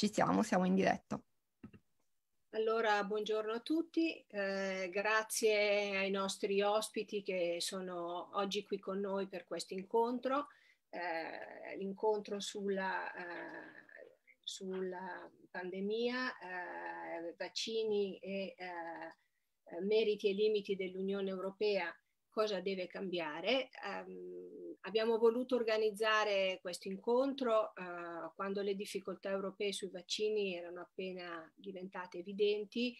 Ci siamo in diretta. Allora, buongiorno a tutti, grazie ai nostri ospiti che sono oggi qui con noi per questo incontro, l'incontro sulla pandemia, vaccini e meriti e limiti dell'Unione Europea. Cosa deve cambiare? Abbiamo voluto organizzare questo incontro quando le difficoltà europee sui vaccini erano appena diventate evidenti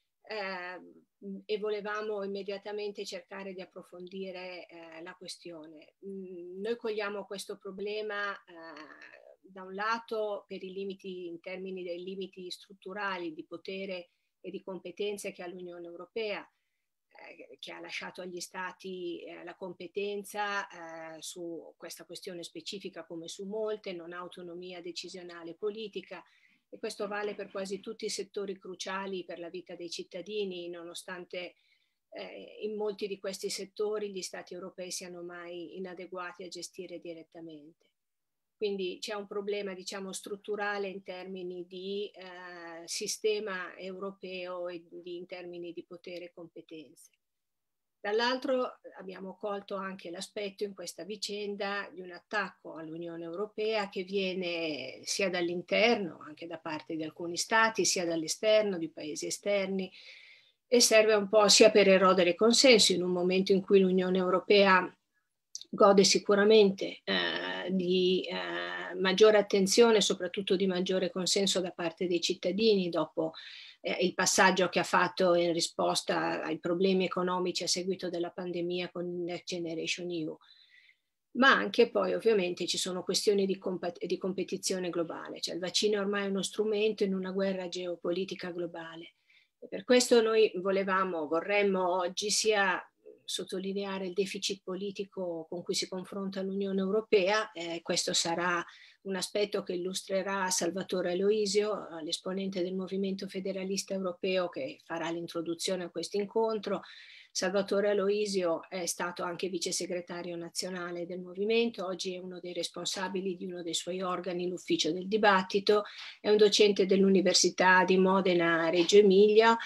e volevamo immediatamente cercare di approfondire la questione. Noi cogliamo questo problema da un lato per i limiti in termini dei limiti strutturali di potere e di competenze che ha l'Unione Europea, che ha lasciato agli Stati la competenza su questa questione specifica come su molte, non ha autonomia decisionale politica, e questo vale per quasi tutti i settori cruciali per la vita dei cittadini, nonostante in molti di questi settori gli Stati europei siano mai inadeguati a gestire direttamente. Quindi c'è un problema, diciamo, strutturale in termini di sistema europeo e in termini di potere e competenze. Dall'altro abbiamo colto anche l'aspetto in questa vicenda di un attacco all'Unione Europea che viene sia dall'interno, anche da parte di alcuni Stati, sia dall'esterno, di paesi esterni, e serve un po' sia per erodere consenso in un momento in cui l'Unione Europea gode sicuramente di maggiore attenzione e soprattutto di maggiore consenso da parte dei cittadini dopo il passaggio che ha fatto in risposta ai problemi economici a seguito della pandemia con Next Generation EU. Ma anche poi ovviamente ci sono questioni di competizione globale, cioè il vaccino è ormai uno strumento in una guerra geopolitica globale. E per questo noi vorremmo oggi sia sottolineare il deficit politico con cui si confronta l'Unione Europea, questo sarà un aspetto che illustrerà Salvatore Aloisio, l'esponente del Movimento Federalista Europeo che farà l'introduzione a questo incontro. Salvatore Aloisio è stato anche vice segretario nazionale del movimento, oggi è uno dei responsabili di uno dei suoi organi, l'Ufficio del Dibattito, è un docente dell'Università di Modena Reggio Emilia,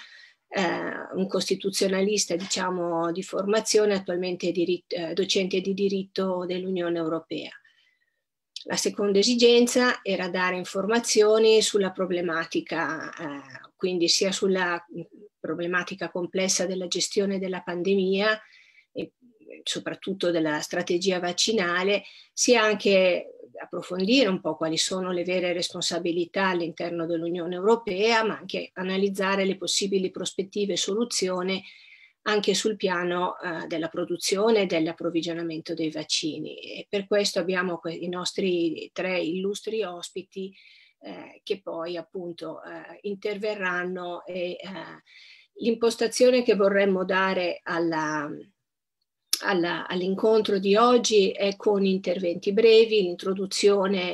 un costituzionalista, diciamo, di formazione, attualmente docente di diritto dell'Unione Europea. La seconda esigenza era dare informazioni sulla problematica, quindi sia sulla problematica complessa della gestione della pandemia e soprattutto della strategia vaccinale, sia anche approfondire un po' quali sono le vere responsabilità all'interno dell'Unione Europea, ma anche analizzare le possibili prospettive e soluzioni anche sul piano della produzione e dell'approvvigionamento dei vaccini. E per questo abbiamo i nostri 3 illustri ospiti che poi appunto interverranno e l'impostazione che vorremmo dare all'incontro di oggi è con interventi brevi. L'introduzione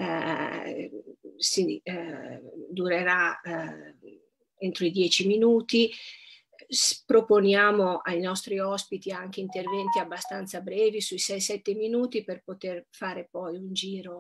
durerà entro i 10 minuti. Proponiamo ai nostri ospiti anche interventi abbastanza brevi, sui 6-7 minuti, per poter fare poi un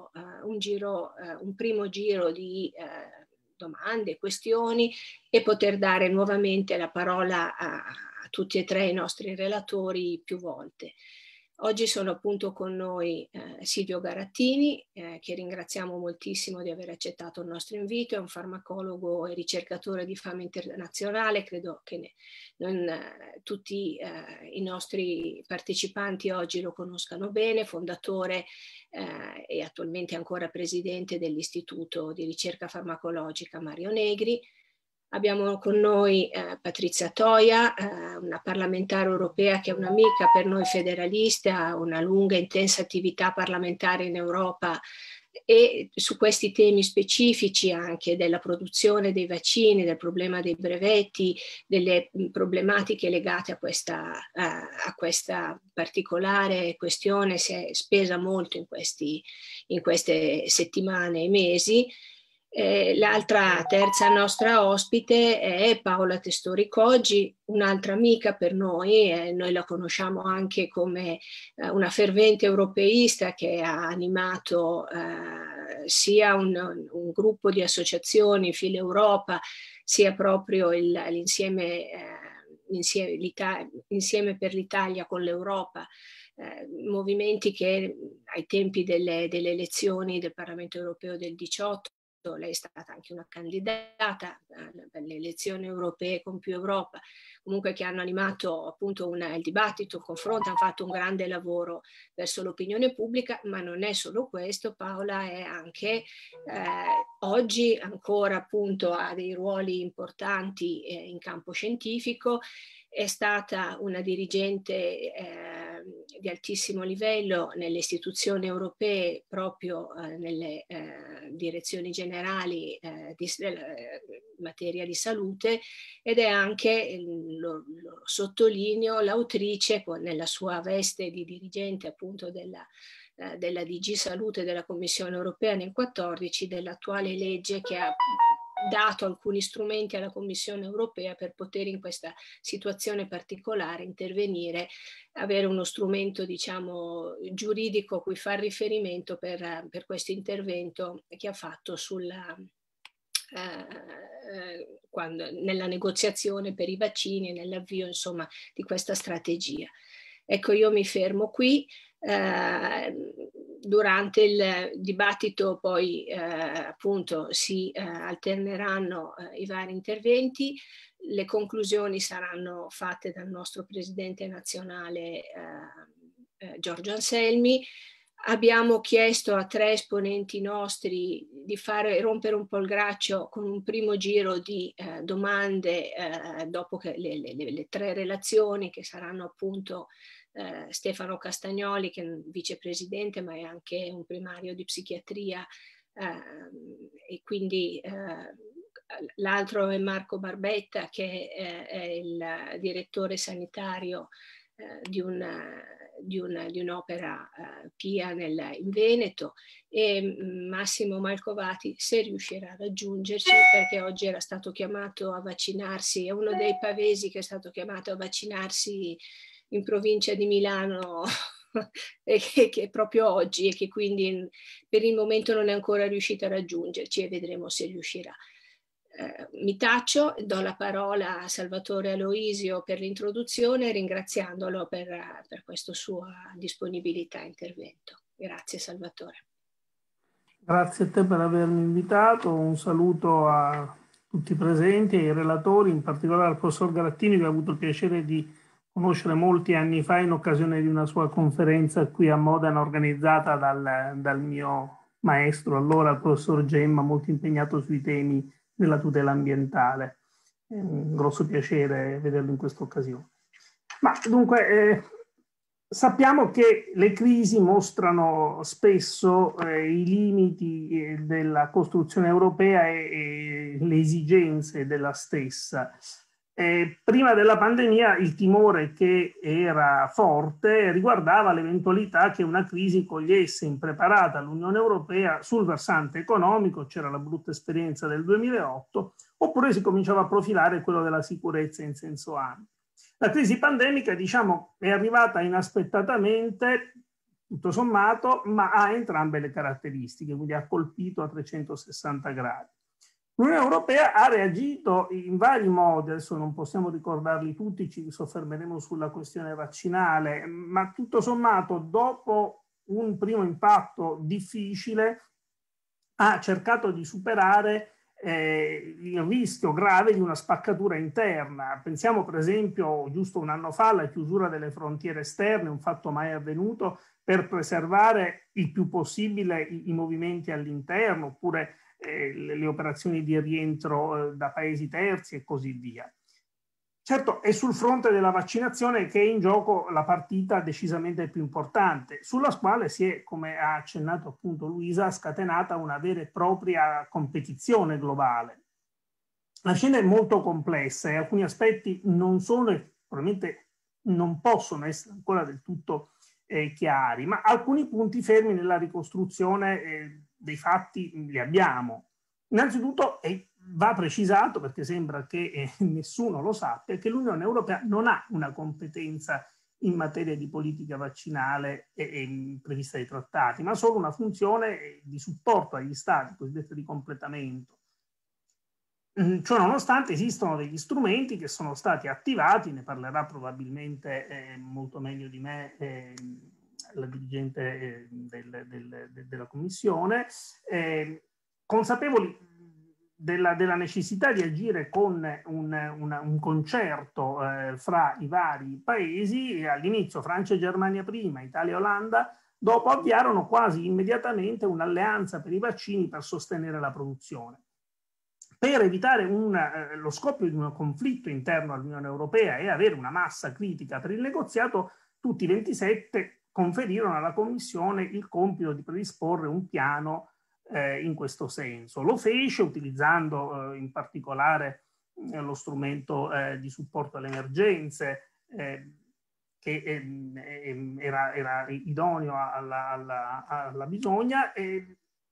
primo giro di domande, questioni, e poter dare nuovamente la parola a tutti e 3 i nostri relatori più volte. Oggi sono appunto con noi Silvio Garattini, che ringraziamo moltissimo di aver accettato il nostro invito, è un farmacologo e ricercatore di fama internazionale, credo che tutti i nostri partecipanti oggi lo conoscano bene, fondatore e attualmente ancora presidente dell'Istituto di Ricerca Farmacologica Mario Negri. Abbiamo con noi Patrizia Toia, una parlamentare europea che è un'amica per noi federaliste, ha una lunga e intensa attività parlamentare in Europa e su questi temi specifici anche della produzione dei vaccini, del problema dei brevetti, delle problematiche legate a questa particolare questione si è spesa molto in queste settimane e mesi. L'altra terza nostra ospite è Paola Testori Coggi, un'altra amica per noi, noi la conosciamo anche come una fervente europeista che ha animato sia un gruppo di associazioni, Filo Europa, sia proprio l'insieme Insieme per l'Italia con l'Europa, movimenti che ai tempi delle elezioni del Parlamento europeo del 18, lei è stata anche una candidata per le elezioni europee con Più Europa, comunque che hanno animato appunto il dibattito, il confronto, hanno fatto un grande lavoro verso l'opinione pubblica, ma non è solo questo. Paola è anche oggi ancora appunto ha dei ruoli importanti in campo scientifico, è stata una dirigente di altissimo livello nelle istituzioni europee, proprio nelle direzioni generali di materia di salute, ed è anche, lo sottolineo, l'autrice nella sua veste di dirigente appunto della DG Salute della Commissione Europea nel 2014, dell'attuale legge che ha dato alcuni strumenti alla Commissione Europea per poter in questa situazione particolare intervenire, avere uno strumento diciamo giuridico a cui far riferimento per questo intervento che ha fatto nella negoziazione per i vaccini e nell'avvio insomma di questa strategia. Ecco, io mi fermo qui. Durante il dibattito poi appunto si alterneranno i vari interventi, le conclusioni saranno fatte dal nostro presidente nazionale Giorgio Anselmi. Abbiamo chiesto a 3 esponenti nostri di rompere un po' il ghiaccio con un primo giro di domande dopo che le 3 relazioni che saranno appunto Stefano Castagnoli, che è un vicepresidente ma è anche un primario di psichiatria, e quindi l'altro è Marco Barbetta, che è il direttore sanitario di un'opera PIA in Veneto, e Massimo Malcovati, se riuscirà a raggiungerci, perché oggi era stato chiamato a vaccinarsi, è uno dei pavesi che è stato chiamato a vaccinarsi in provincia di Milano e che proprio oggi, e che quindi per il momento non è ancora riuscito a raggiungerci, e vedremo se riuscirà. Mi taccio, do la parola a Salvatore Aloisio per l'introduzione, ringraziandolo per questa sua disponibilità a intervento. Grazie Salvatore. Grazie a te per avermi invitato, un saluto a tutti i presenti e ai relatori, in particolare al professor Grattini, che ho avuto il piacere di conoscere molti anni fa in occasione di una sua conferenza qui a Modena organizzata dal mio maestro, allora il professor Gemma, molto impegnato sui temi della tutela ambientale. È un grosso piacere vederlo in questa occasione. Ma dunque, sappiamo che le crisi mostrano spesso i limiti della costruzione europea e le esigenze della stessa. Prima della pandemia il timore che era forte riguardava l'eventualità che una crisi cogliesse impreparata l'Unione Europea sul versante economico, c'era la brutta esperienza del 2008, oppure si cominciava a profilare quello della sicurezza in senso ampio. La crisi pandemica, diciamo, è arrivata inaspettatamente, tutto sommato, ma ha entrambe le caratteristiche, quindi ha colpito a 360 gradi. L'Unione Europea ha reagito in vari modi, adesso non possiamo ricordarli tutti, ci soffermeremo sulla questione vaccinale, ma tutto sommato dopo un primo impatto difficile ha cercato di superare il rischio grave di una spaccatura interna. Pensiamo per esempio giusto un anno fa alla chiusura delle frontiere esterne, un fatto mai avvenuto, per preservare il più possibile i movimenti all'interno, oppure le operazioni di rientro da paesi terzi e così via. Certo, è sul fronte della vaccinazione che è in gioco la partita decisamente più importante, sulla quale si è, come ha accennato appunto Luisa, scatenata una vera e propria competizione globale. La scena è molto complessa e alcuni aspetti non sono e probabilmente non possono essere ancora del tutto chiari, ma alcuni punti fermi nella ricostruzione dei fatti li abbiamo. Innanzitutto va precisato, perché sembra che nessuno lo sappia, che l'Unione Europea non ha una competenza in materia di politica vaccinale prevista dai trattati, ma solo una funzione di supporto agli stati, cosiddetta di completamento. Ciò nonostante esistono degli strumenti che sono stati attivati, ne parlerà probabilmente molto meglio di me la dirigente della Commissione, consapevoli della necessità di agire con un concerto fra i vari paesi. All'inizio Francia e Germania prima, Italia e Olanda dopo avviarono quasi immediatamente un'alleanza per i vaccini per sostenere la produzione. Per evitare lo scoppio di un conflitto interno all'Unione Europea e avere una massa critica per il negoziato, tutti i 27 conferirono alla Commissione il compito di predisporre un piano in questo senso. Lo fece utilizzando in particolare lo strumento di supporto alle emergenze che era idoneo alla bisogna e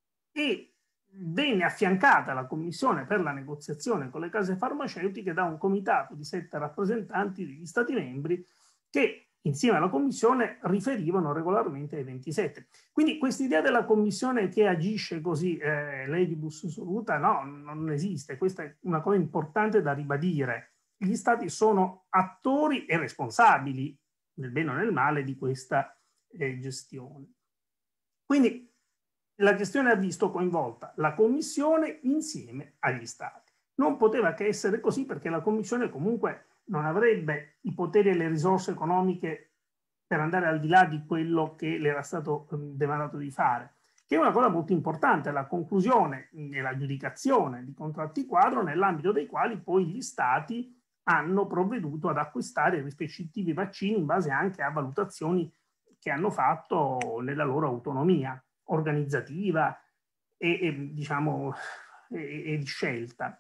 venne affiancata la Commissione per la negoziazione con le case farmaceutiche da un comitato di 7 rappresentanti degli Stati membri che insieme alla Commissione riferivano regolarmente ai 27. Quindi questa idea della Commissione che agisce così, legibus soluta, no, non esiste. Questa è una cosa importante da ribadire. Gli Stati sono attori e responsabili, nel bene o nel male, di questa gestione. Quindi la gestione ha visto coinvolta la Commissione insieme agli Stati. Non poteva che essere così perché la Commissione comunque non avrebbe i poteri e le risorse economiche per andare al di là di quello che le era stato demandato di fare, che è una cosa molto importante, la conclusione e l'aggiudicazione di contratti quadro nell'ambito dei quali poi gli Stati hanno provveduto ad acquistare i rispettivi vaccini in base anche a valutazioni che hanno fatto nella loro autonomia organizzativa e di scelta,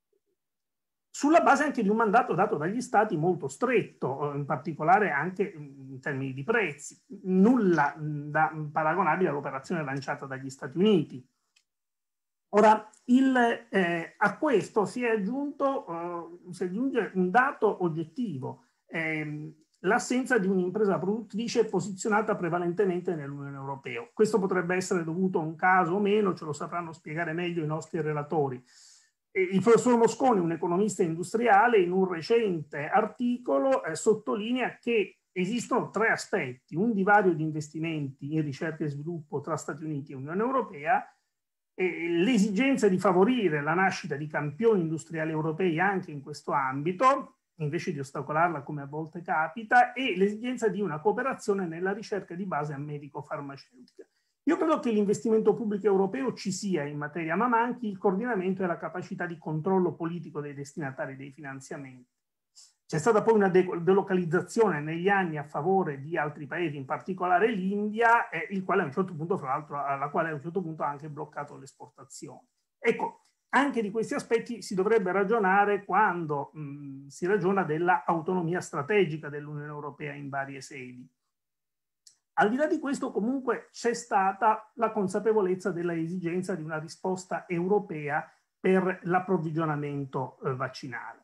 sulla base anche di un mandato dato dagli Stati molto stretto, in particolare anche in termini di prezzi, nulla da paragonabile all'operazione lanciata dagli Stati Uniti. Ora, a questo si aggiunge un dato oggettivo, l'assenza di un'impresa produttrice posizionata prevalentemente nell'Unione Europea. Questo potrebbe essere dovuto a un caso o meno, ce lo sapranno spiegare meglio i nostri relatori. Il professor Mosconi, un economista industriale, in un recente articolo sottolinea che esistono 3 aspetti: un divario di investimenti in ricerca e sviluppo tra Stati Uniti e Unione Europea, l'esigenza di favorire la nascita di campioni industriali europei anche in questo ambito, invece di ostacolarla come a volte capita, e l'esigenza di una cooperazione nella ricerca di base medico-farmaceutica. Io credo che l'investimento pubblico europeo ci sia in materia, ma manchi il coordinamento e la capacità di controllo politico dei destinatari dei finanziamenti. C'è stata poi una delocalizzazione negli anni a favore di altri paesi, in particolare l'India, il quale a un certo punto, fra l'altro, alla quale a un certo punto ha anche bloccato l'esportazione. Ecco, anche di questi aspetti si dovrebbe ragionare quando si ragiona dell'autonomia strategica dell'Unione Europea in varie sedi. Al di là di questo, comunque, c'è stata la consapevolezza della esigenza di una risposta europea per l'approvvigionamento vaccinale.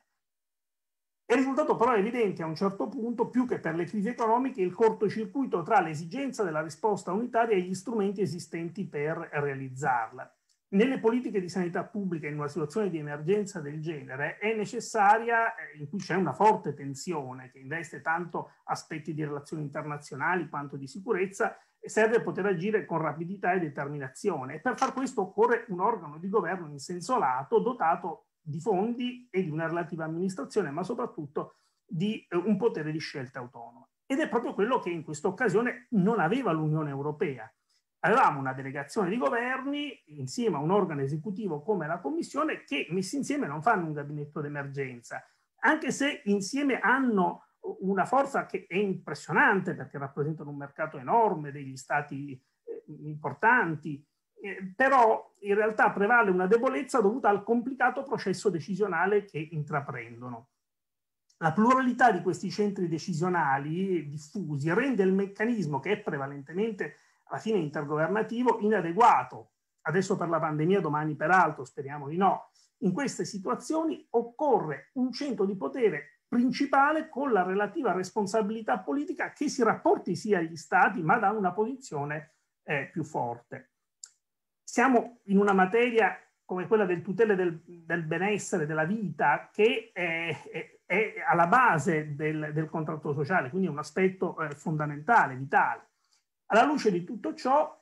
È risultato però evidente a un certo punto, più che per le crisi economiche, il cortocircuito tra l'esigenza della risposta unitaria e gli strumenti esistenti per realizzarla. Nelle politiche di sanità pubblica in una situazione di emergenza del genere è necessaria, in cui c'è una forte tensione che investe tanto aspetti di relazioni internazionali quanto di sicurezza, serve poter agire con rapidità e determinazione. E per far questo occorre un organo di governo in senso lato, dotato di fondi e di una relativa amministrazione, ma soprattutto di un potere di scelta autonoma. Ed è proprio quello che in questa occasione non aveva l'Unione Europea. Avevamo una delegazione di governi insieme a un organo esecutivo come la Commissione che messi insieme non fanno un gabinetto d'emergenza, anche se insieme hanno una forza che è impressionante perché rappresentano un mercato enorme, degli stati importanti, però in realtà prevale una debolezza dovuta al complicato processo decisionale che intraprendono. La pluralità di questi centri decisionali diffusi rende il meccanismo, che è prevalentemente alla fine intergovernativo, inadeguato. Adesso per la pandemia, domani per altro, speriamo di no. In queste situazioni occorre un centro di potere principale con la relativa responsabilità politica che si rapporti sia agli stati, ma da una posizione più forte. Siamo in una materia come quella del tutela del benessere, della vita, che è alla base del contratto sociale, quindi è un aspetto fondamentale, vitale. Alla luce di tutto ciò,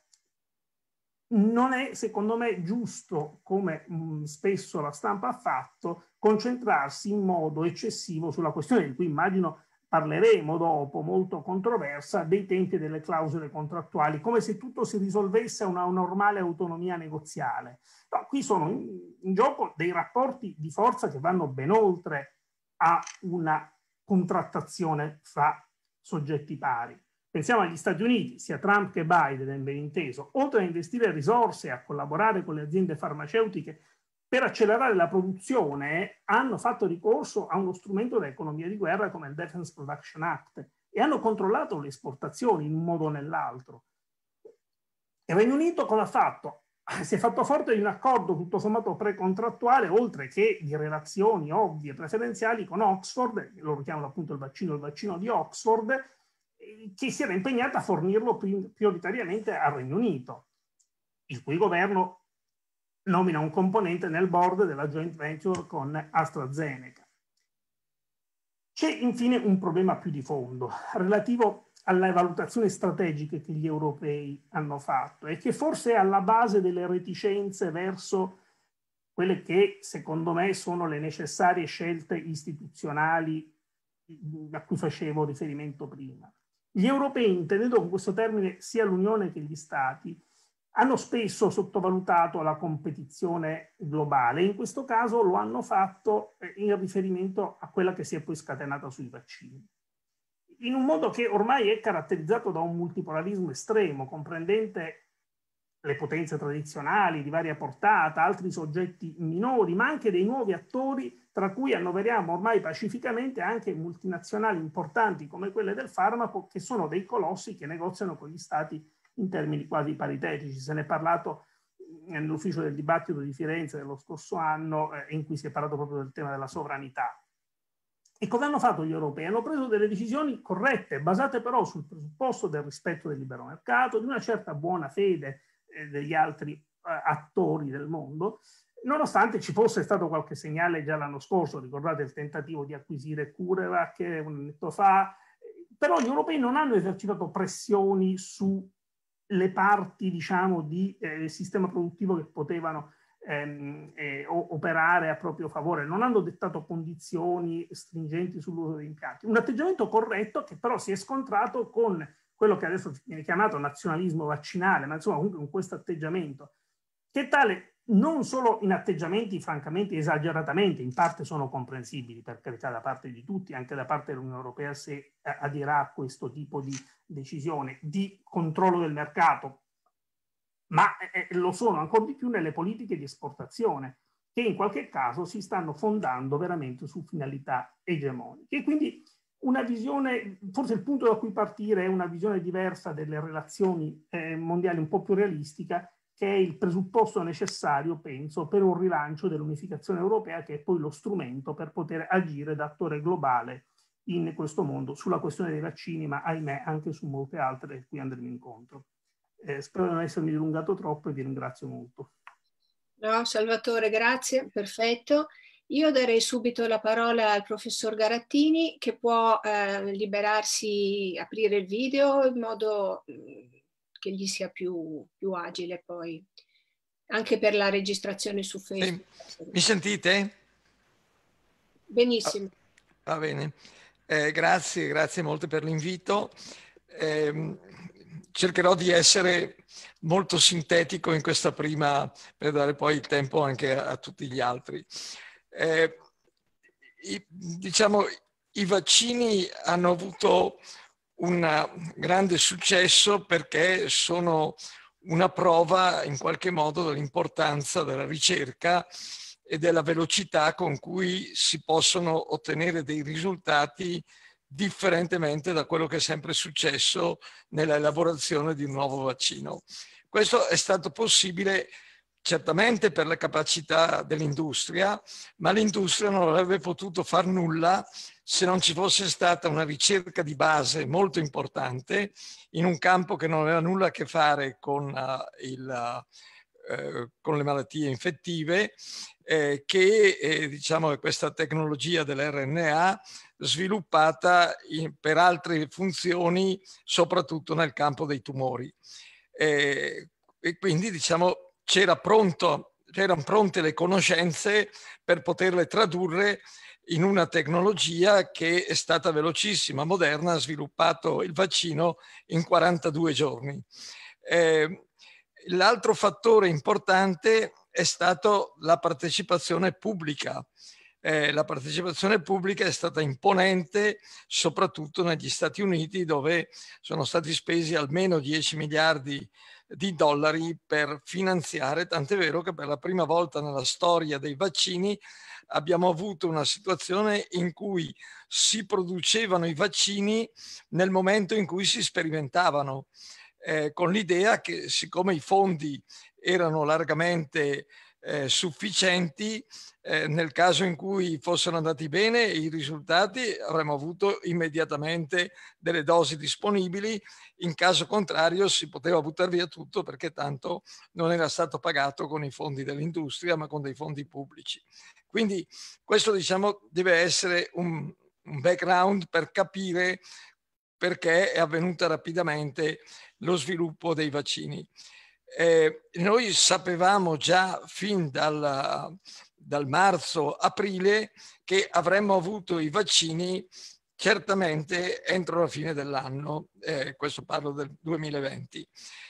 non è, secondo me, giusto, come spesso la stampa ha fatto, concentrarsi in modo eccessivo sulla questione di cui immagino parleremo dopo, molto controversa, dei tempi e delle clausole contrattuali, come se tutto si risolvesse a una normale autonomia negoziale. No, qui sono in gioco dei rapporti di forza che vanno ben oltre a una contrattazione fra soggetti pari. Pensiamo agli Stati Uniti, sia Trump che Biden, ben inteso, oltre a investire risorse e a collaborare con le aziende farmaceutiche per accelerare la produzione, hanno fatto ricorso a uno strumento dell'economia di guerra come il Defense Production Act e hanno controllato le esportazioni in un modo o nell'altro. Il Regno Unito cosa ha fatto? Si è fatto forte di un accordo tutto sommato precontrattuale, oltre che di relazioni ovvie preferenziali con Oxford, loro chiamano appunto il vaccino di Oxford, che si era impegnata a fornirlo prioritariamente al Regno Unito, il cui governo nomina un componente nel board della joint venture con AstraZeneca. C'è infine un problema più di fondo, relativo alle valutazioni strategiche che gli europei hanno fatto e che forse è alla base delle reticenze verso quelle che, secondo me, sono le necessarie scelte istituzionali a cui facevo riferimento prima. Gli europei, intendendo con questo termine sia l'Unione che gli Stati, hanno spesso sottovalutato la competizione globale. In questo caso lo hanno fatto in riferimento a quella che si è poi scatenata sui vaccini. In un modo che ormai è caratterizzato da un multipolarismo estremo, comprendente le potenze tradizionali di varia portata, altri soggetti minori, ma anche dei nuovi attori, tra cui annoveriamo ormai pacificamente anche multinazionali importanti come quelle del farmaco, che sono dei colossi che negoziano con gli stati in termini quasi paritetici. Se ne è parlato nell'ufficio del dibattito di Firenze dello scorso anno, in cui si è parlato proprio del tema della sovranità. E cosa hanno fatto gli europei? Hanno preso delle decisioni corrette, basate però sul presupposto del rispetto del libero mercato, di una certa buona fede degli altri attori del mondo, nonostante ci fosse stato qualche segnale già l'anno scorso. Ricordate il tentativo di acquisire CureVac un annetto fa, però gli europei non hanno esercitato pressioni sulle parti, diciamo, di sistema produttivo che potevano operare a proprio favore, non hanno dettato condizioni stringenti sull'uso degli impianti. Un atteggiamento corretto che però si è scontrato con quello che adesso viene chiamato nazionalismo vaccinale, ma insomma comunque con questo atteggiamento, che tale non solo in atteggiamenti francamente esageratamente, in parte sono comprensibili per carità da parte di tutti, anche da parte dell'Unione Europea se adirà a questo tipo di decisione di controllo del mercato, ma lo sono ancora di più nelle politiche di esportazione, che in qualche caso si stanno fondando veramente su finalità egemoniche. E quindi una visione, forse il punto da cui partire è una visione diversa delle relazioni mondiali, un po' più realistica, che è il presupposto necessario, penso, per un rilancio dell'unificazione europea, che è poi lo strumento per poter agire da attore globale in questo mondo, sulla questione dei vaccini, ma ahimè anche su molte altre a cui andremo incontro. Spero di non essermi dilungato troppo e vi ringrazio molto. No, Salvatore, grazie, perfetto. Io darei subito la parola al professor Garattini, che può liberarsi, aprire il video in modo che gli sia più agile poi, anche per la registrazione su Facebook. Sì. Mi sentite? Benissimo. Va bene. Grazie molto per l'invito. Cercherò di essere molto sintetico in questa prima, per dare poi il tempo anche a tutti gli altri. Diciamo, i vaccini hanno avuto un grande successo perché sono una prova in qualche modo dell'importanza della ricerca e della velocità con cui si possono ottenere dei risultati differentemente da quello che è sempre successo nella elaborazione di un nuovo vaccino. Questo è stato possibile certamente per le capacità dell'industria, ma l'industria non avrebbe potuto far nulla se non ci fosse stata una ricerca di base molto importante in un campo che non aveva nulla a che fare con le malattie infettive, diciamo che questa tecnologia dell'RNA sviluppata per altre funzioni, soprattutto nel campo dei tumori. E quindi diciamo c'erano pronte le conoscenze per poterle tradurre in una tecnologia che è stata velocissima, moderna, ha sviluppato il vaccino in 42 giorni. L'altro fattore importante è stato la partecipazione pubblica. La partecipazione pubblica è stata imponente, soprattutto negli Stati Uniti, dove sono stati spesi almeno 10 miliardi di dollari per finanziare, tant'è vero che per la prima volta nella storia dei vaccini abbiamo avuto una situazione in cui si producevano i vaccini nel momento in cui si sperimentavano, con l'idea che siccome i fondi erano largamente sufficienti, nel caso in cui fossero andati bene i risultati avremmo avuto immediatamente delle dosi disponibili, in caso contrario si poteva buttare via tutto perché tanto non era stato pagato con i fondi dell'industria ma con dei fondi pubblici. Quindi questo diciamo deve essere un background per capire perché è avvenuta rapidamente lo sviluppo dei vaccini. Noi sapevamo già fin dal marzo-aprile che avremmo avuto i vaccini certamente entro la fine dell'anno, questo parlo del 2020.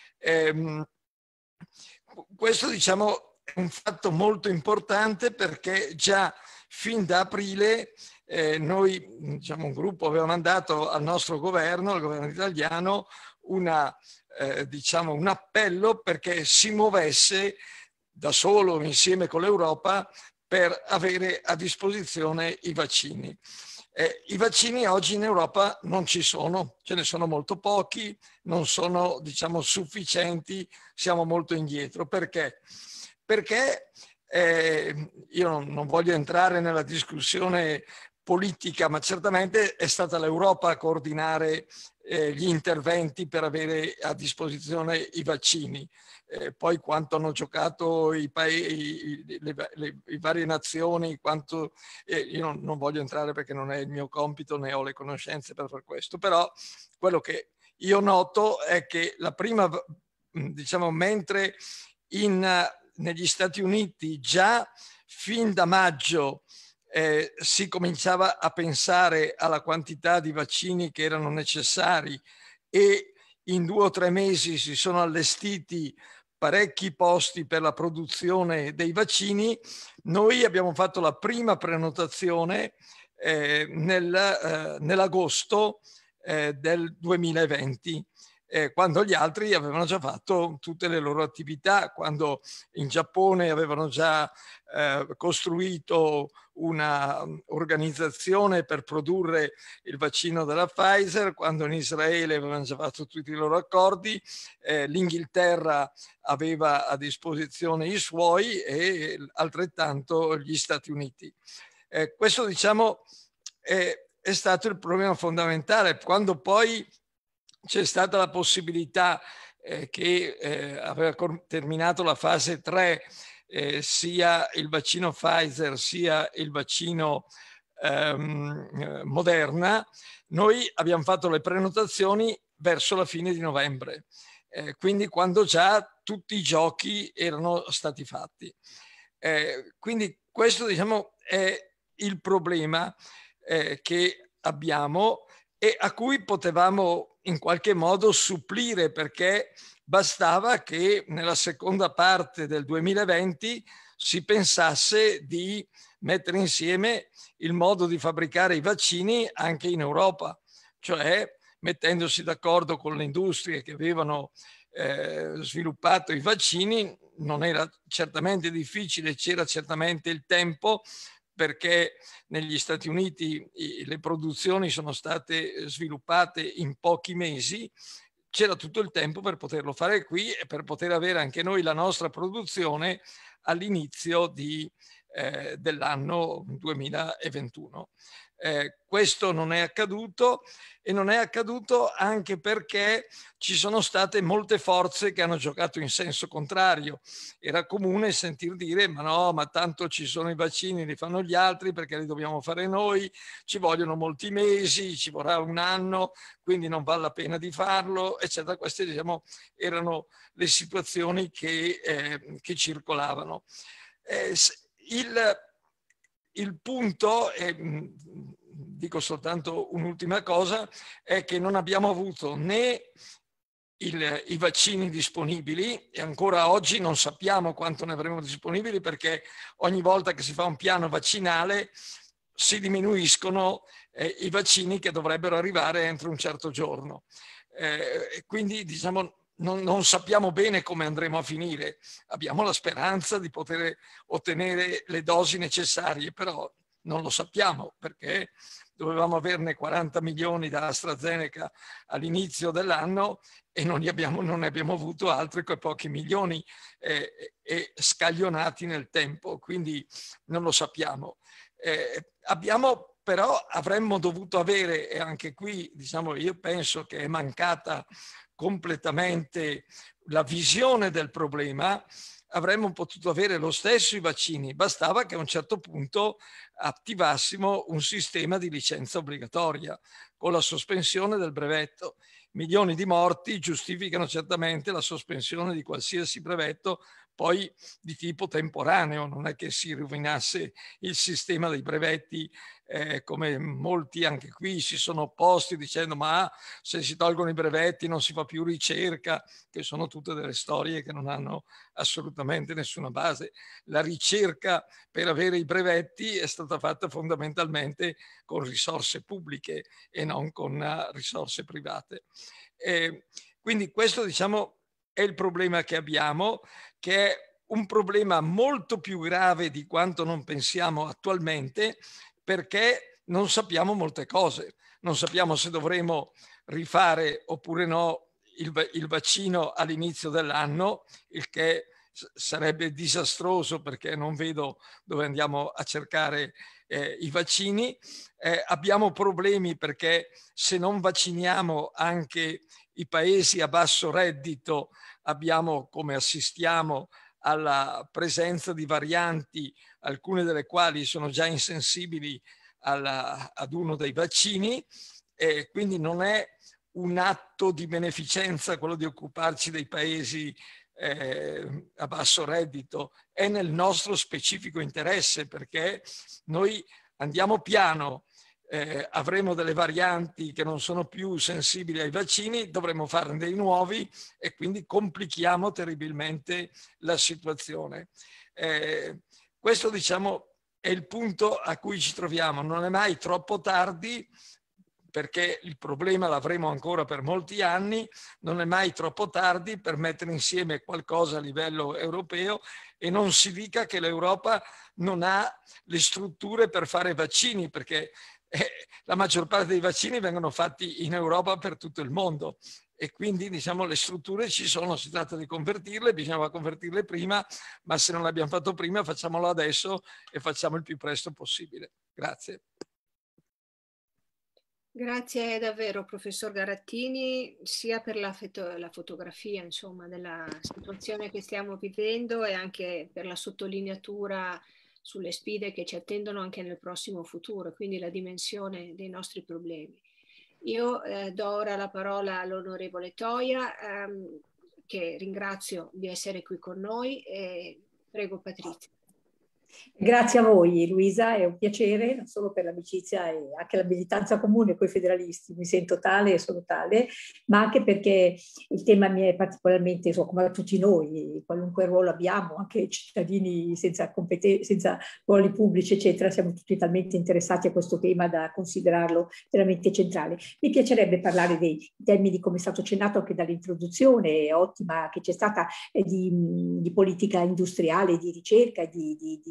Questo diciamo è un fatto molto importante perché già fin da aprile noi, diciamo, un gruppo aveva mandato al nostro governo, al governo italiano, diciamo, un appello perché si muovesse da solo insieme con l'Europa per avere a disposizione i vaccini. I vaccini oggi in Europa non ci sono, ce ne sono molto pochi, non sono diciamo sufficienti, siamo molto indietro. Perché? Perché io non voglio entrare nella discussione politica, ma certamente è stata l'Europa a coordinare gli interventi per avere a disposizione i vaccini. Poi quanto hanno giocato le varie nazioni, quanto, io non voglio entrare perché non è il mio compito né ho le conoscenze per far questo, però quello che io noto è che la prima, diciamo, mentre negli Stati Uniti già fin da maggio si cominciava a pensare alla quantità di vaccini che erano necessari e in 2 o 3 mesi si sono allestiti parecchi posti per la produzione dei vaccini, noi abbiamo fatto la prima prenotazione nell'agosto del 2020. Quando gli altri avevano già fatto tutte le loro attività, quando in Giappone avevano già costruito una organizzazione per produrre il vaccino della Pfizer, quando in Israele avevano già fatto tutti i loro accordi, l'Inghilterra aveva a disposizione i suoi e altrettanto gli Stati Uniti. Questo diciamo è stato il problema fondamentale. Quando poi c'è stata la possibilità che aveva terminato la fase 3 sia il vaccino Pfizer sia il vaccino Moderna, noi abbiamo fatto le prenotazioni verso la fine di novembre, quindi quando già tutti i giochi erano stati fatti. Quindi questo diciamo è il problema che abbiamo e a cui potevamo in qualche modo supplire, perché bastava che nella seconda parte del 2020 si pensasse di mettere insieme il modo di fabbricare i vaccini anche in Europa, cioè mettendosi d'accordo con le industrie che avevano sviluppato i vaccini. Non era certamente difficile, c'era certamente il tempo, perché negli Stati Uniti le produzioni sono state sviluppate in pochi mesi, c'era tutto il tempo per poterlo fare qui e per poter avere anche noi la nostra produzione all'inizio dell'anno 2021. Questo non è accaduto, e non è accaduto anche perché ci sono state molte forze che hanno giocato in senso contrario. Era comune sentir dire: ma no, ma tanto ci sono i vaccini, li fanno gli altri, perché li dobbiamo fare noi, ci vogliono molti mesi, ci vorrà un anno, quindi non vale la pena di farlo, eccetera. Queste, diciamo, erano le situazioni che circolavano. Il punto, dico soltanto un'ultima cosa, è che non abbiamo avuto né i vaccini disponibili, e ancora oggi non sappiamo quanto ne avremo disponibili, perché ogni volta che si fa un piano vaccinale si diminuiscono i vaccini che dovrebbero arrivare entro un certo giorno. Quindi, diciamo, non sappiamo bene come andremo a finire. Abbiamo la speranza di poter ottenere le dosi necessarie, però non lo sappiamo, perché dovevamo averne 40 milioni da AstraZeneca all'inizio dell'anno e non ne abbiamo avuto altri che pochi milioni e scaglionati nel tempo, quindi non lo sappiamo. Però avremmo dovuto avere, e anche qui, diciamo, io penso che è mancata completamente la visione del problema. Avremmo potuto avere lo stesso i vaccini, bastava che a un certo punto attivassimo un sistema di licenza obbligatoria con la sospensione del brevetto. Milioni di morti giustificano certamente la sospensione di qualsiasi brevetto, poi di tipo temporaneo, non è che si rovinasse il sistema dei brevetti, come molti anche qui si sono opposti dicendo: ma se si tolgono i brevetti non si fa più ricerca, che sono tutte delle storie che non hanno assolutamente nessuna base. La ricerca per avere i brevetti è stata fatta fondamentalmente con risorse pubbliche e non con risorse private. Quindi questo, diciamo, è il problema che abbiamo, che è un problema molto più grave di quanto non pensiamo attualmente, perché non sappiamo molte cose. Non sappiamo se dovremo rifare oppure no il vaccino all'inizio dell'anno, il che sarebbe disastroso, perché non vedo dove andiamo a cercare i vaccini. Abbiamo problemi perché se non vacciniamo anche i paesi a basso reddito, abbiamo, come assistiamo, alla presenza di varianti, alcune delle quali sono già insensibili ad uno dei vaccini, e quindi non è un atto di beneficenza quello di occuparci dei paesi a basso reddito, è nel nostro specifico interesse, perché noi andiamo piano, avremo delle varianti che non sono più sensibili ai vaccini, dovremo farne dei nuovi e quindi complichiamo terribilmente la situazione. Questo, diciamo, è il punto a cui ci troviamo. Non è mai troppo tardi, perché il problema l'avremo ancora per molti anni. Non è mai troppo tardi per mettere insieme qualcosa a livello europeo, e non si dica che l'Europa non ha le strutture per fare vaccini, perché la maggior parte dei vaccini vengono fatti in Europa per tutto il mondo, e quindi, diciamo, le strutture ci sono, si tratta di convertirle, bisognava convertirle prima, ma se non l'abbiamo fatto prima facciamolo adesso e facciamo il più presto possibile. Grazie. Grazie davvero, professor Garattini, sia per la fotografia, insomma, della situazione che stiamo vivendo, e anche per la sottolineatura sulle sfide che ci attendono anche nel prossimo futuro, quindi la dimensione dei nostri problemi. Io do ora la parola all'onorevole Toia, che ringrazio di essere qui con noi, e prego Patrizia. Grazie a voi Luisa, è un piacere, non solo per l'amicizia e anche la militanza comune con i federalisti, mi sento tale e sono tale, ma anche perché il tema mi è particolarmente, come a tutti noi, qualunque ruolo abbiamo, anche cittadini senza ruoli pubblici eccetera, siamo tutti talmente interessati a questo tema da considerarlo veramente centrale. Mi piacerebbe parlare dei termini, come è stato accennato anche dall'introduzione ottima che c'è stata, di politica industriale, di ricerca, di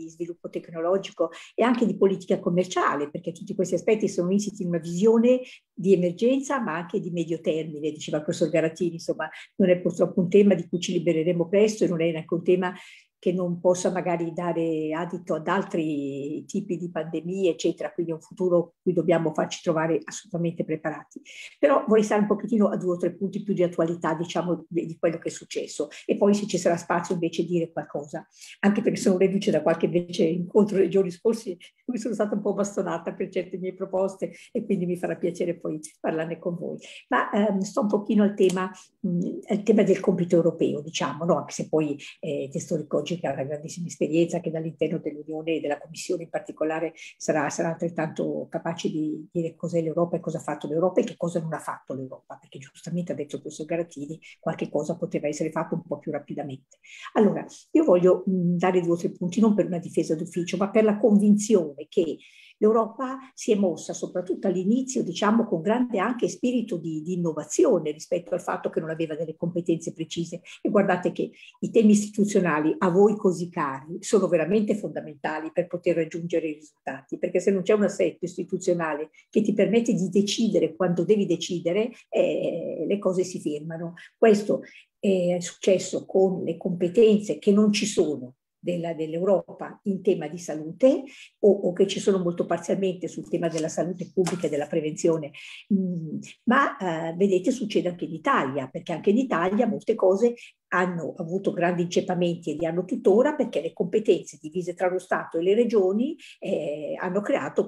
di sviluppo tecnologico e anche di politica commerciale, perché tutti questi aspetti sono insiti in una visione di emergenza ma anche di medio termine, diceva il professor Garattini. Insomma, non è purtroppo un tema di cui ci libereremo presto e non è neanche un tema che non possa magari dare adito ad altri tipi di pandemie, eccetera, quindi è un futuro cui dobbiamo farci trovare assolutamente preparati. Però vorrei stare un pochettino a 2 o 3 punti più di attualità, diciamo, di quello che è successo, e poi se ci sarà spazio invece dire qualcosa, anche perché sono reduce da qualche invece incontro nei giorni scorsi, mi sono stata un po' bastonata per certe mie proposte e quindi mi farà piacere poi parlarne con voi. Ma sto un pochino al tema del compito europeo, diciamo, no? Anche se poi te storico che ha una grandissima esperienza, che dall'interno dell'Unione e della Commissione in particolare sarà altrettanto capace di dire cos'è l'Europa e cosa ha fatto l'Europa e che cosa non ha fatto l'Europa, perché giustamente ha detto il professor Garattini, qualche cosa poteva essere fatto un po' più rapidamente. Allora, io voglio dare 2 o 3 punti, non per una difesa d'ufficio, ma per la convinzione che l'Europa si è mossa soprattutto all'inizio, diciamo, con grande anche spirito di innovazione rispetto al fatto che non aveva delle competenze precise. E guardate che i temi istituzionali a voi così cari sono veramente fondamentali per poter raggiungere i risultati, perché se non c'è un assetto istituzionale che ti permette di decidere quando devi decidere, le cose si fermano. Questo è successo con le competenze che non ci sono dell'Europa in tema di salute o che ci sono molto parzialmente sul tema della salute pubblica e della prevenzione, ma vedete succede anche in Italia, perché anche in Italia molte cose hanno avuto grandi inceppamenti e li hanno tuttora perché le competenze divise tra lo Stato e le regioni hanno creato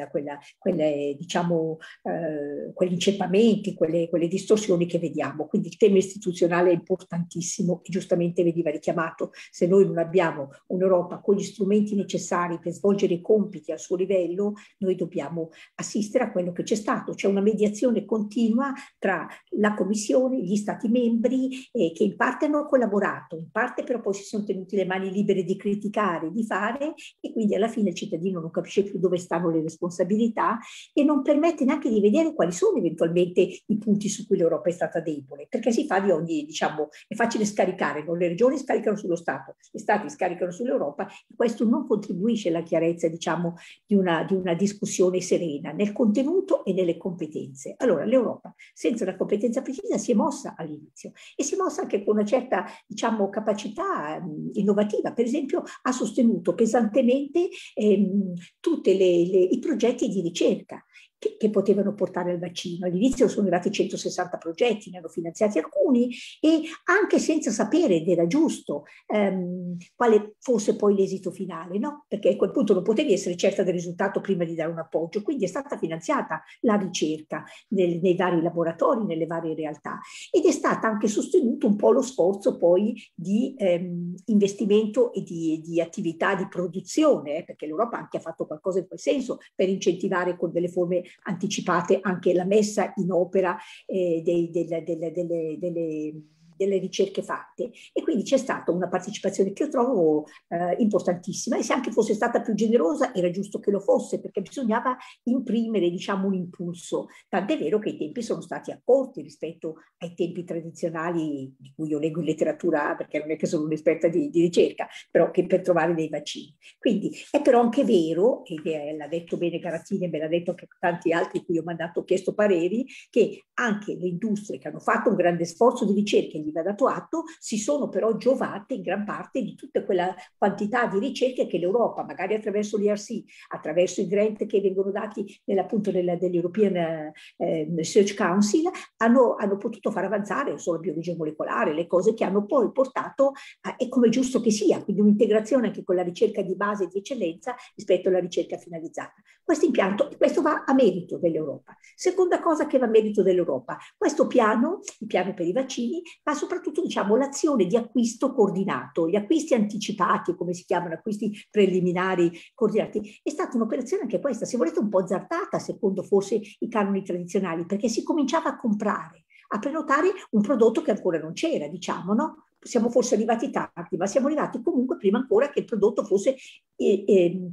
diciamo, quegli inceppamenti, quelle distorsioni che vediamo. Quindi il tema istituzionale è importantissimo e giustamente veniva richiamato. Se noi non abbiamo un'Europa con gli strumenti necessari per svolgere i compiti al suo livello, noi dobbiamo assistere a quello che c'è stato. C'è una mediazione continua tra la Commissione, gli Stati membri che in parte hanno collaborato, in parte però poi si sono tenuti le mani libere di criticare, di fare, e quindi alla fine il cittadino non capisce più dove stanno le responsabilità e non permette neanche di vedere quali sono eventualmente i punti su cui l'Europa è stata debole, perché si fa di ogni, diciamo, è facile scaricare, no? Le regioni scaricano sullo Stato, gli Stati scaricano sull'Europa, e questo non contribuisce alla chiarezza, diciamo, di una discussione serena nel contenuto e nelle competenze. Allora l'Europa, senza una competenza precisa, si è mossa all'inizio e si è mossa anche con una certa, diciamo, capacità innovativa. Per esempio ha sostenuto pesantemente tutti i progetti di ricerca che potevano portare al vaccino. All'inizio sono arrivati 160 progetti, ne hanno finanziati alcuni, e anche senza sapere, ed era giusto, quale fosse poi l'esito finale, no? Perché a quel punto non potevi essere certa del risultato prima di dare un appoggio, quindi è stata finanziata la ricerca nei vari laboratori, nelle varie realtà, ed è stata anche sostenuto un po' lo sforzo poi di investimento e di attività di produzione, perché l'Europa anche ha fatto qualcosa in quel senso per incentivare con delle forme anticipate anche la messa in opera delle ricerche fatte, e quindi c'è stata una partecipazione che io trovo importantissima, e se anche fosse stata più generosa era giusto che lo fosse, perché bisognava imprimere, diciamo, un impulso, tant'è vero che i tempi sono stati accorti rispetto ai tempi tradizionali di cui io leggo in letteratura, perché non è che sono un'esperta di ricerca, però che per trovare dei vaccini. Quindi è però anche vero, e l'ha detto bene Garattini e me l'ha detto anche tanti altri cui ho chiesto pareri, che anche le industrie che hanno fatto un grande sforzo di ricerca, gli va dato atto, si sono però giovate in gran parte di tutta quella quantità di ricerche che l'Europa, magari attraverso l'ERC, attraverso i grant che vengono dati appunto dell'European Research Council, hanno potuto far avanzare, non solo biologia molecolare, le cose che hanno poi portato, e come è giusto che sia, quindi un'integrazione anche con la ricerca di base e di eccellenza rispetto alla ricerca finalizzata. Questo impianto, questo va a merito dell'Europa. Seconda cosa che va a merito dell'Europa, questo piano, il piano per i vaccini, ma soprattutto, diciamo, l'azione di acquisto coordinato, gli acquisti anticipati, come si chiamano, acquisti preliminari coordinati, è stata un'operazione anche questa, se volete un po' azzardata, secondo forse i canoni tradizionali, perché si cominciava a comprare, a prenotare un prodotto che ancora non c'era, diciamo, no? siamo forse arrivati tardi, ma siamo arrivati comunque prima ancora che il prodotto fosse, si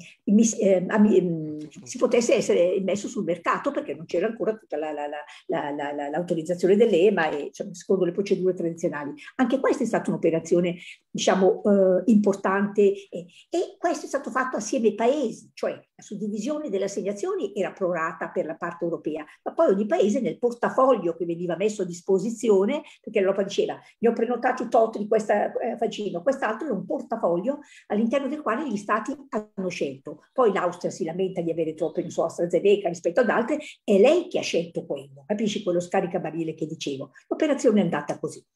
potesse essere messo sul mercato, perché non c'era ancora tutta l'autorizzazione dell'EMA e secondo le procedure tradizionali. Anche questa è stata un'operazione, diciamo, importante e questo è stato fatto assieme ai paesi, cioè la suddivisione delle assegnazioni era prorata per la parte europea, ma poi ogni paese nel portafoglio che veniva messo a disposizione, perché l'Europa diceva ne ho prenotati tot di questa vaccino, quest'altro era un portafoglio all'interno del quale gli stati hanno scelto. Poi l'Austria si lamenta di avere troppe, non so, AstraZeneca rispetto ad altre, è lei che ha scelto quello, capisci quello scaricabarile che dicevo. L'operazione è andata così.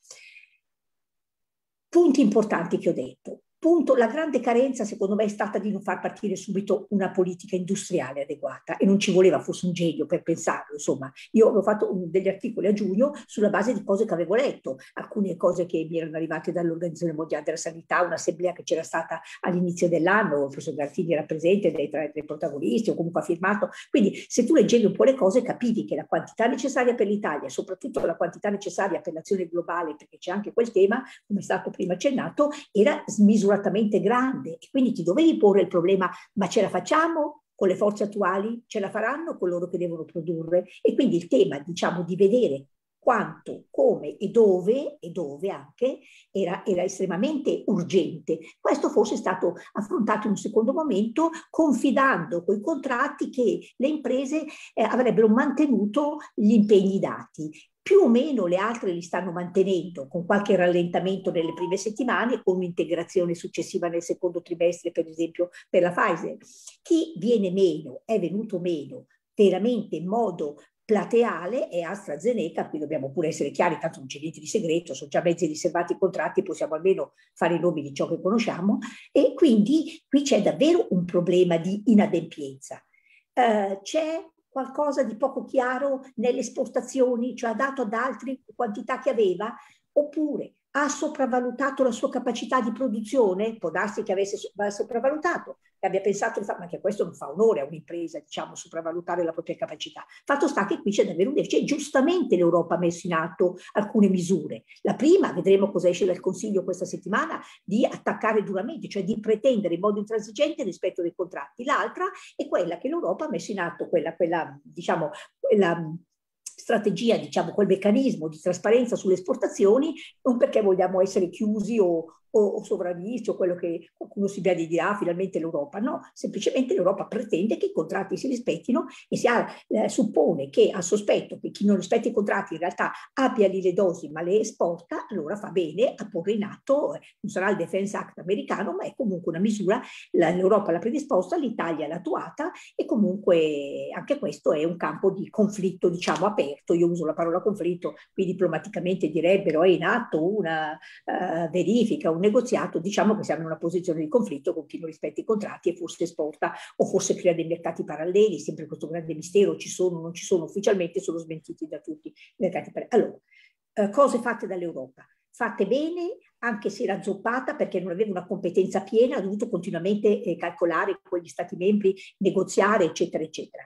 Punti importanti che ho detto. Punto, la grande carenza secondo me è stata di non far partire subito una politica industriale adeguata e non ci voleva forse un genio per pensarlo, insomma. Io avevo fatto degli articoli a giugno sulla base di cose che avevo letto, alcune cose che mi erano arrivate dall'Organizzazione Mondiale della Sanità, un'assemblea che c'era stata all'inizio dell'anno, il professor Gartini era presente tra i protagonisti o comunque ha firmato, quindi se tu leggevi un po' le cose capivi che la quantità necessaria per l'Italia, soprattutto la quantità necessaria per l'azione globale, perché c'è anche quel tema, come è stato prima accennato, era smisuratamente grande e quindi ti dovevi porre il problema, ma ce la facciamo con le forze attuali? Ce la faranno coloro che devono produrre? E quindi il tema, diciamo, di vedere quanto, come e dove anche era estremamente urgente. Questo forse è stato affrontato in un secondo momento confidando coi contratti che le imprese avrebbero mantenuto gli impegni dati. Più o meno le altre li stanno mantenendo, con qualche rallentamento nelle prime settimane e con un'integrazione successiva nel secondo trimestre, per esempio per la Pfizer. Chi viene meno, è venuto meno veramente in modo plateale è AstraZeneca, qui dobbiamo pure essere chiari, tanto non c'è niente di segreto, sono già mezzi riservati i contratti, possiamo almeno fare i nomi di ciò che conosciamo, e quindi qui c'è davvero un problema di inadempienza. C'è qualcosa di poco chiaro nelle esportazioni, cioè ha dato ad altri quantità che aveva, oppure ha sopravvalutato la sua capacità di produzione, può darsi che avesse sopravvalutato, e abbia pensato, ma che questo non fa onore a un'impresa, diciamo, sopravvalutare la propria capacità. Fatto sta che qui c'è davvero un deficit, giustamente l'Europa ha messo in atto alcune misure. La prima, vedremo cosa esce dal Consiglio questa settimana, di attaccare duramente, cioè di pretendere in modo intransigente il rispetto dei contratti. L'altra è quella che l'Europa ha messo in atto, quella strategia, diciamo, quel meccanismo di trasparenza sulle esportazioni, non perché vogliamo essere chiusi o sovranisti o quello che qualcuno si dirà finalmente l'Europa, no, semplicemente l'Europa pretende che i contratti si rispettino e si suppone che al sospetto che chi non rispetta i contratti in realtà abbia lì le dosi ma le esporta, allora fa bene a porre in atto, non sarà il Defense Act americano, ma è comunque una misura, l'Europa l'ha predisposta, l'Italia l'ha attuata e comunque anche questo è un campo di conflitto, diciamo, aperto. Io uso la parola conflitto, qui diplomaticamente direbbero è in atto una verifica, un negoziato, diciamo che siamo in una posizione di conflitto con chi non rispetta i contratti e forse esporta o forse crea dei mercati paralleli, sempre questo grande mistero, ci sono o non ci sono, ufficialmente sono smentiti da tutti i mercati paralleli. Allora, cose fatte dall'Europa, fatte bene, anche se era zoppata perché non aveva una competenza piena, ha dovuto continuamente calcolare con gli Stati membri, negoziare, eccetera, eccetera.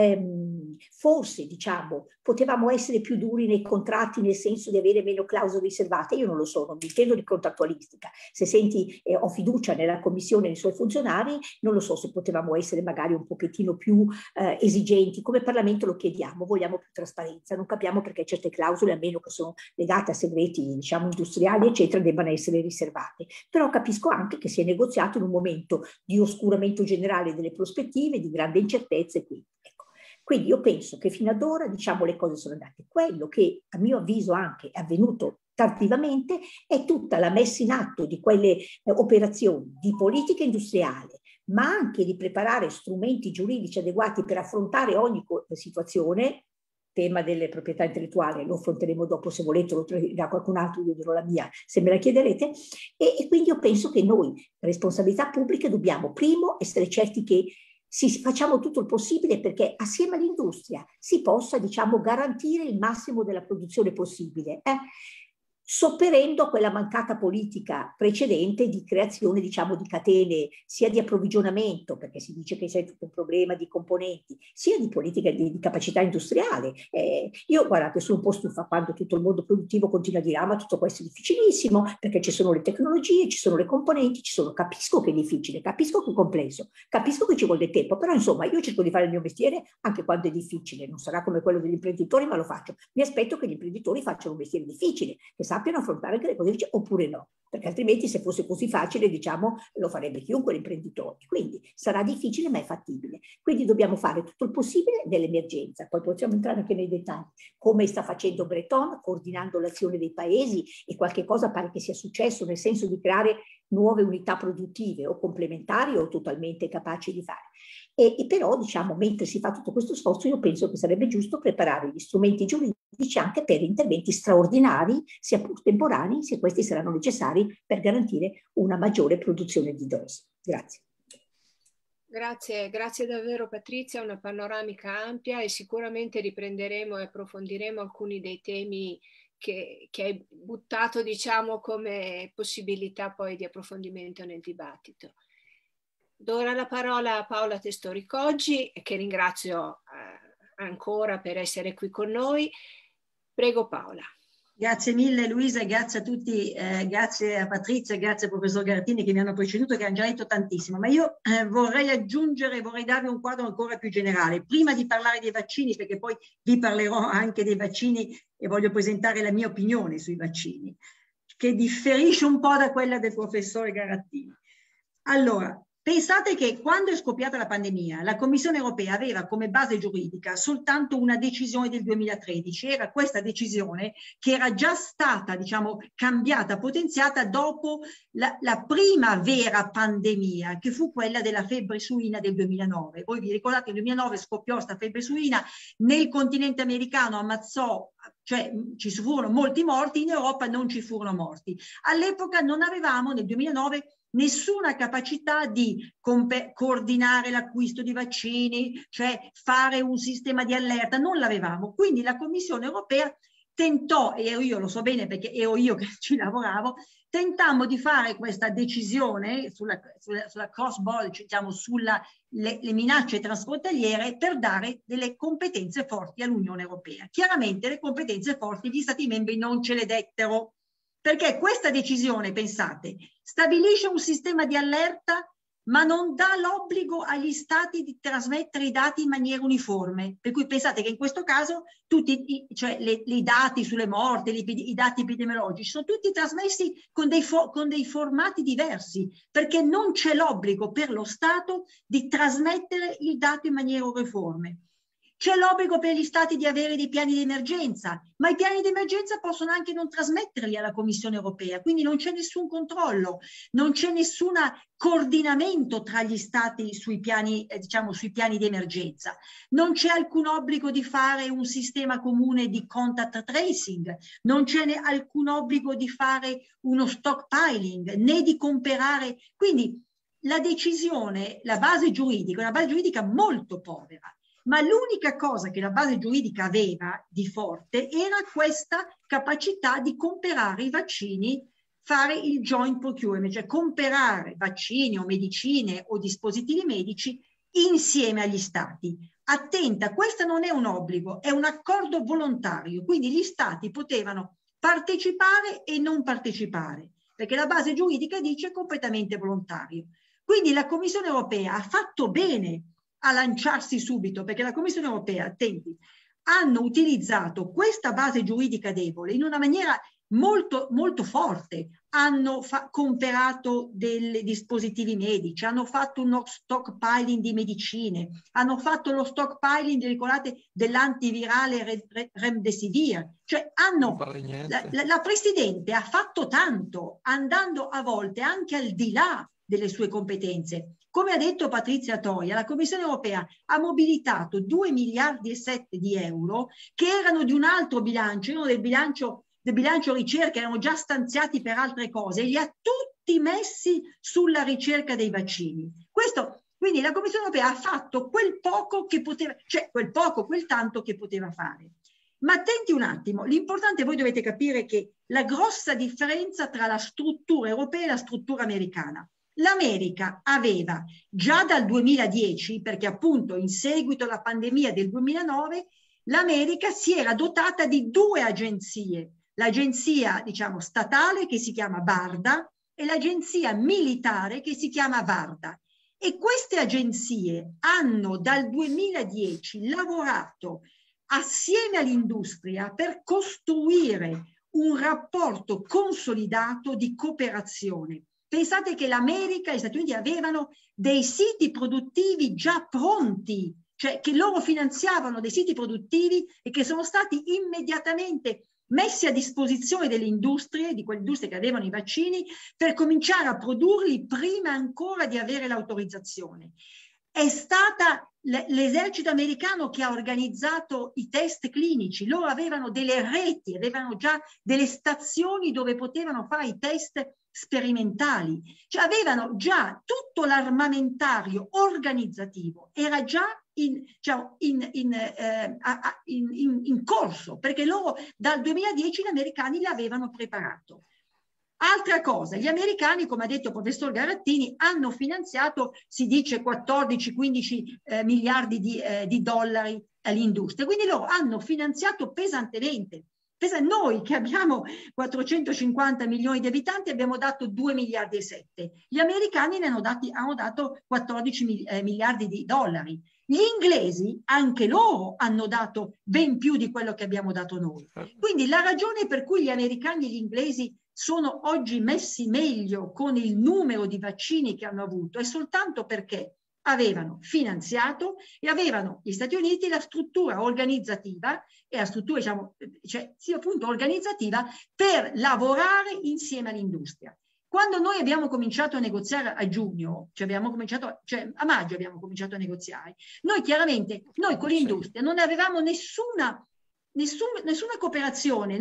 Forse, diciamo, potevamo essere più duri nei contratti nel senso di avere meno clausole riservate, io non lo so, non mi intendo di contrattualistica. Se senti, ho fiducia nella Commissione e nei suoi funzionari, non lo so se potevamo essere magari un pochettino più esigenti. Come Parlamento lo chiediamo, vogliamo più trasparenza, non capiamo perché certe clausole, a meno che sono legate a segreti, diciamo, industriali, eccetera, debbano essere riservate. Però capisco anche che si è negoziato in un momento di oscuramento generale delle prospettive, di grande incertezza e quindi, ecco. Quindi io penso che fino ad ora, diciamo, le cose sono andate. Quello che a mio avviso anche è avvenuto tardivamente è tutta la messa in atto di quelle operazioni di politica industriale, ma anche di preparare strumenti giuridici adeguati per affrontare ogni situazione. Tema delle proprietà intellettuali, lo affronteremo dopo se volete, lo dirà qualcun altro, io dirò la mia se me la chiederete, e quindi io penso che noi, responsabilità pubbliche, dobbiamo primo essere certi che facciamo tutto il possibile perché assieme all'industria si possa, diciamo, garantire il massimo della produzione possibile. sopperendo a quella mancata politica precedente di creazione, diciamo, di catene sia di approvvigionamento, perché si dice che c'è tutto un problema di componenti, sia di politica di capacità industriale. Io, guardate, sono un po' stufa quando tutto il mondo produttivo continua a dire ma tutto questo è difficilissimo, perché ci sono le tecnologie, ci sono le componenti, capisco che è difficile, capisco che è complesso, capisco che ci vuole tempo, però insomma io cerco di fare il mio mestiere anche quando è difficile, non sarà come quello degli imprenditori, ma lo faccio. Mi aspetto che gli imprenditori facciano un mestiere difficile, che sappiano affrontare anche le cose difficili, oppure no, perché altrimenti se fosse così facile, diciamo, lo farebbe chiunque l'imprenditore. Quindi sarà difficile ma è fattibile. Quindi dobbiamo fare tutto il possibile nell'emergenza, poi possiamo entrare anche nei dettagli, come sta facendo Breton, coordinando l'azione dei paesi, e qualche cosa pare che sia successo, nel senso di creare nuove unità produttive o complementari o totalmente capaci di fare. E però, diciamo, mentre si fa tutto questo sforzo, io penso che sarebbe giusto preparare gli strumenti giuridici anche per interventi straordinari, sia pur temporanei, se questi saranno necessari per garantire una maggiore produzione di dosi. Grazie. Grazie davvero Patrizia, una panoramica ampia, e sicuramente riprenderemo e approfondiremo alcuni dei temi che hai buttato, diciamo, come possibilità poi di approfondimento nel dibattito. Do ora la parola a Paola Testori Coggi, che ringrazio ancora per essere qui con noi. Prego Paola. Grazie mille Luisa, grazie a tutti, grazie a Patrizia, grazie al professor Garattini che mi hanno preceduto, che hanno già detto tantissimo, ma io vorrei aggiungere, vorrei darvi un quadro ancora più generale. Prima di parlare dei vaccini, perché poi vi parlerò anche dei vaccini e voglio presentare la mia opinione sui vaccini, che differisce un po' da quella del professore Garattini. Allora, pensate che quando è scoppiata la pandemia, la Commissione europea aveva come base giuridica soltanto una decisione del 2013. Era questa decisione che era già stata, diciamo, cambiata, potenziata dopo la prima vera pandemia, che fu quella della febbre suina del 2009. Voi vi ricordate che nel 2009 scoppiò questa febbre suina, nel continente americano ammazzò, cioè ci furono molti morti, in Europa non ci furono morti. All'epoca non avevamo, nel 2009, nessuna capacità di coordinare l'acquisto di vaccini, cioè fare un sistema di allerta, non l'avevamo. Quindi la Commissione europea tentò, e io lo so bene perché ero io che ci lavoravo, tentammo di fare questa decisione sulla cross-border, diciamo sulle minacce transfrontaliere, per dare delle competenze forti all'Unione Europea. Chiaramente le competenze forti gli Stati membri non ce le dettero, perché questa decisione, pensate, stabilisce un sistema di allerta ma non dà l'obbligo agli stati di trasmettere i dati in maniera uniforme. Per cui pensate che in questo caso tutti i dati sulle morti, i dati epidemiologici sono tutti trasmessi con dei formati diversi, perché non c'è l'obbligo per lo Stato di trasmettere il dato in maniera uniforme. C'è l'obbligo per gli stati di avere dei piani di emergenza, ma i piani di emergenza possono anche non trasmetterli alla Commissione europea, quindi non c'è nessun controllo, non c'è nessun coordinamento tra gli stati sui piani, sui piani di emergenza. Non c'è alcun obbligo di fare un sistema comune di contact tracing, non c'è alcun obbligo di fare uno stockpiling, né di comprare. Quindi la decisione, la base giuridica, è una base giuridica molto povera. Ma l'unica cosa che la base giuridica aveva di forte era questa capacità di comprare i vaccini, fare il joint procurement, cioè comprare vaccini o medicine o dispositivi medici insieme agli stati. Attenta, questo non è un obbligo, è un accordo volontario, quindi gli stati potevano partecipare e non partecipare, perché la base giuridica dice completamente volontario. Quindi la Commissione europea ha fatto bene a lanciarsi subito, perché la Commissione europea, attenti, hanno utilizzato questa base giuridica debole in una maniera molto, molto forte. Hanno comprato dei dispositivi medici, hanno fatto uno stockpiling di medicine, hanno fatto lo stockpiling, ricordate, dell'antivirale Remdesivir. Cioè la Presidente ha fatto tanto, andando a volte anche al di là delle sue competenze. Come ha detto Patrizia Toia, la Commissione europea ha mobilitato 2,7 miliardi di euro che erano di un altro bilancio, erano del bilancio ricerca, erano già stanziati per altre cose, e li ha tutti messi sulla ricerca dei vaccini. Quindi la Commissione europea ha fatto quel poco che poteva, quel tanto che poteva fare. Ma attenti un attimo, l'importante voi dovete capire che la grossa differenza tra la struttura europea e la struttura americana. L'America aveva già dal 2010, perché appunto in seguito alla pandemia del 2009, l'America si era dotata di 2 agenzie, l'agenzia diciamo statale che si chiama BARDA e l'agenzia militare che si chiama VARDA. E queste agenzie hanno dal 2010 lavorato assieme all'industria per costruire un rapporto consolidato di cooperazione. Pensate che l'America e gli Stati Uniti avevano dei siti produttivi già pronti, cioè che loro finanziavano dei siti produttivi e che sono stati immediatamente messi a disposizione delle industrie, di quelle industrie che avevano i vaccini, per cominciare a produrli prima ancora di avere l'autorizzazione. È stata l'esercito americano che ha organizzato i test clinici, loro avevano delle reti, avevano già delle stazioni dove potevano fare i test sperimentali, cioè avevano già tutto l'armamentario organizzativo, era già in corso, perché loro dal 2010 gli americani l'avevano preparato. Altra cosa, gli americani, come ha detto il professor Garattini, hanno finanziato, si dice 14-15 miliardi di dollari all'industria, quindi loro hanno finanziato pesantemente. Noi che abbiamo 450 milioni di abitanti abbiamo dato 2 miliardi e 7, gli americani ne hanno dato 14 miliardi di dollari. Gli inglesi, anche loro, hanno dato ben più di quello che abbiamo dato noi. Quindi la ragione per cui gli americani e gli inglesi sono oggi messi meglio con il numero di vaccini che hanno avuto è soltanto perché avevano finanziato e avevano gli Stati Uniti la struttura organizzativa e la struttura, diciamo, cioè, sì, appunto organizzativa per lavorare insieme all'industria. Quando noi abbiamo cominciato a negoziare a giugno, cioè a maggio abbiamo cominciato a negoziare, noi chiaramente, noi con l'industria non avevamo nessuna cooperazione,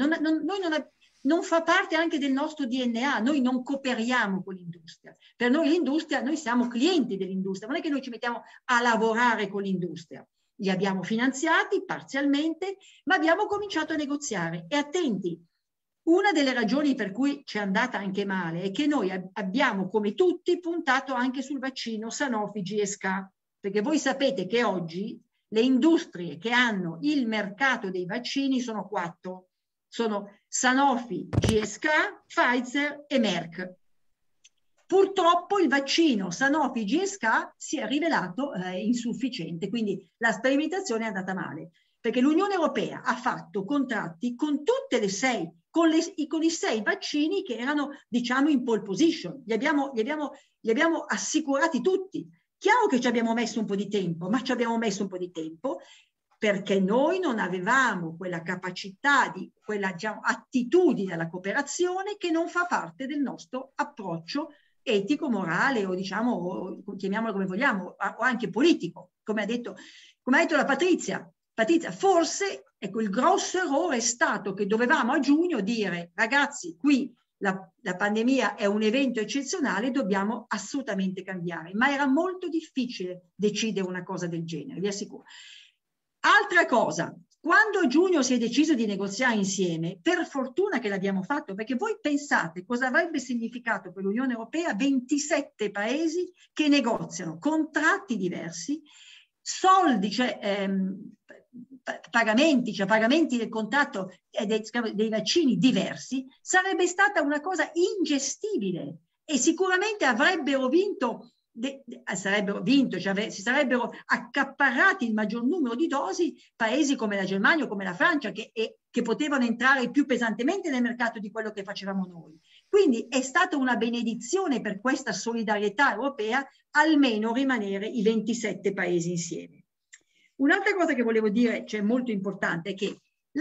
non fa parte anche del nostro DNA, noi non cooperiamo con l'industria. Per noi l'industria, noi siamo clienti dell'industria, non è che noi ci mettiamo a lavorare con l'industria. Li abbiamo finanziati parzialmente, ma abbiamo cominciato a negoziare. E attenti, una delle ragioni per cui ci è andata anche male è che noi abbiamo, come tutti, puntato anche sul vaccino Sanofi GSK, perché voi sapete che oggi le industrie che hanno il mercato dei vaccini sono 4. Sono Sanofi, GSK, Pfizer e Merck. Purtroppo il vaccino Sanofi GSK si è rivelato insufficiente, quindi la sperimentazione è andata male, perché l'Unione Europea ha fatto contratti con tutte le 6, con i 6 vaccini che erano, diciamo, in pole position. Li abbiamo assicurati tutti. Chiaro che ci abbiamo messo un po' di tempo, ma ci abbiamo messo un po' di tempo perché noi non avevamo quella capacità, quella, diciamo, attitudine alla cooperazione che non fa parte del nostro approccio etico, morale o, diciamo, chiamiamolo come vogliamo, o anche politico, come ha detto la Patrizia. Patrizia, forse, ecco, il grosso errore è stato che dovevamo a giugno dire, ragazzi, qui la pandemia è un evento eccezionale, dobbiamo assolutamente cambiare, ma era molto difficile decidere una cosa del genere, vi assicuro. Altra cosa, quando a giugno si è deciso di negoziare insieme, per fortuna che l'abbiamo fatto, perché voi pensate cosa avrebbe significato per l'Unione Europea 27 paesi che negoziano contratti diversi, soldi, cioè pagamenti del contratto dei vaccini diversi, sarebbe stata una cosa ingestibile e sicuramente avrebbero vinto. Cioè si sarebbero accaparrati il maggior numero di dosi paesi come la Germania o come la Francia che potevano entrare più pesantemente nel mercato di quello che facevamo noi. Quindi è stata una benedizione per questa solidarietà europea almeno rimanere i 27 paesi insieme. Un'altra cosa che volevo dire, cioè molto importante, è che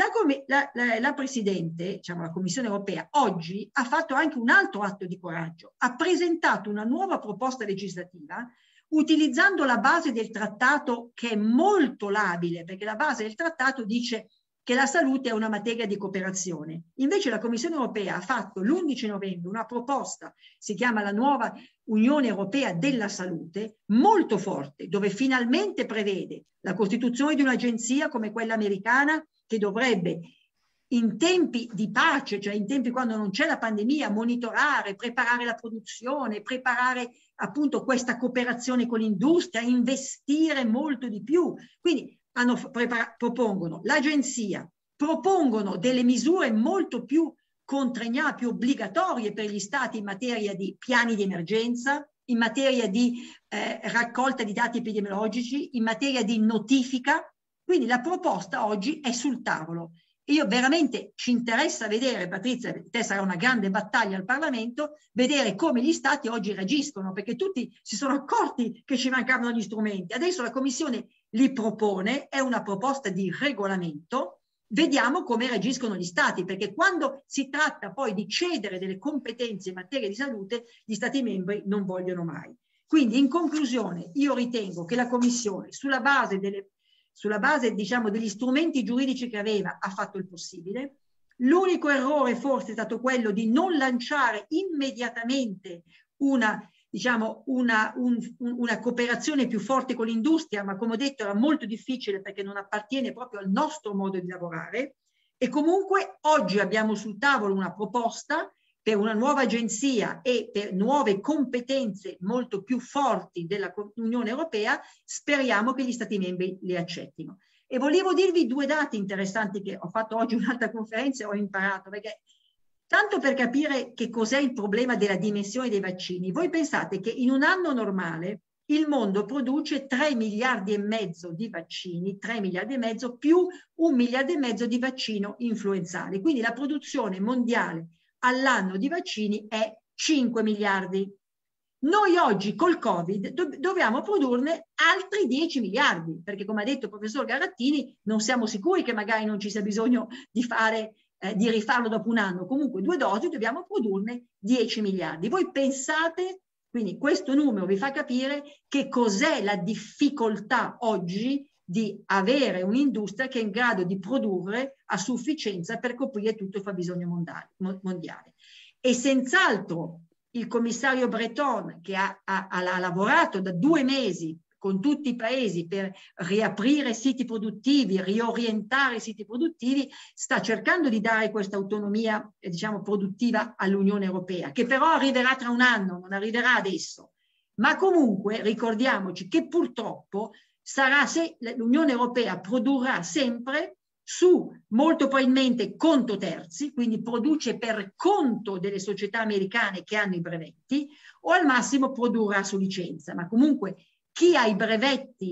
la Presidente, diciamo la Commissione Europea, oggi ha fatto anche un altro atto di coraggio. Ha presentato una nuova proposta legislativa utilizzando la base del trattato che è molto labile, perché la base del trattato dice che la salute è una materia di cooperazione. Invece la Commissione Europea ha fatto l'11 novembre una proposta, si chiama la nuova Unione Europea della Salute, molto forte, dove finalmente prevede la costituzione di un'agenzia come quella americana che dovrebbe in tempi di pace, cioè in tempi quando non c'è la pandemia, monitorare, preparare la produzione, preparare appunto questa cooperazione con l'industria, investire molto di più. Quindi propongono l'agenzia, propongono delle misure molto più contraignate, più obbligatorie per gli stati in materia di piani di emergenza, in materia di raccolta di dati epidemiologici, in materia di notifica. Quindi la proposta oggi è sul tavolo. Io veramente ci interessa vedere, Patrizia, per te sarà una grande battaglia al Parlamento, vedere come gli stati oggi reagiscono, perché tutti si sono accorti che ci mancavano gli strumenti. Adesso la Commissione li propone, è una proposta di regolamento, vediamo come reagiscono gli stati, perché quando si tratta poi di cedere delle competenze in materia di salute, gli stati membri non vogliono mai. Quindi in conclusione io ritengo che la Commissione sulla base diciamo degli strumenti giuridici che aveva ha fatto il possibile. L'unico errore forse è stato quello di non lanciare immediatamente una cooperazione più forte con l'industria, ma come ho detto era molto difficile perché non appartiene proprio al nostro modo di lavorare. E comunque oggi abbiamo sul tavolo una proposta per una nuova agenzia e per nuove competenze molto più forti dell'Unione Europea. Speriamo che gli Stati membri le accettino. E volevo dirvi due dati interessanti che ho fatto oggi un'altra conferenza e ho imparato, perché tanto per capire che cos'è il problema della dimensione dei vaccini, voi pensate che in un anno normale il mondo produce 3 miliardi e mezzo di vaccini, 3 miliardi e mezzo più 1 miliardo e mezzo di vaccino influenzale. Quindi la produzione mondiale all'anno di vaccini è 5 miliardi. Noi oggi col Covid dobbiamo produrne altri 10 miliardi, perché come ha detto il professor Garattini, non siamo sicuri che magari non ci sia bisogno di rifarlo dopo un anno. Comunque 2 dosi dobbiamo produrne 10 miliardi. Voi pensate, quindi questo numero vi fa capire che cos'è la difficoltà oggi di avere un'industria che è in grado di produrre a sufficienza per coprire tutto il fabbisogno mondiale. E senz'altro il commissario Breton, che ha lavorato da 2 mesi con tutti i paesi per riaprire siti produttivi, riorientare i siti produttivi, sta cercando di dare questa autonomia, diciamo, produttiva all'Unione Europea, che però arriverà tra un anno, non arriverà adesso. Ma comunque ricordiamoci che purtroppo l'Unione Europea produrrà sempre molto probabilmente conto terzi, quindi produce per conto delle società americane che hanno i brevetti, o al massimo produrrà su licenza. Ma comunque chi ha i brevetti,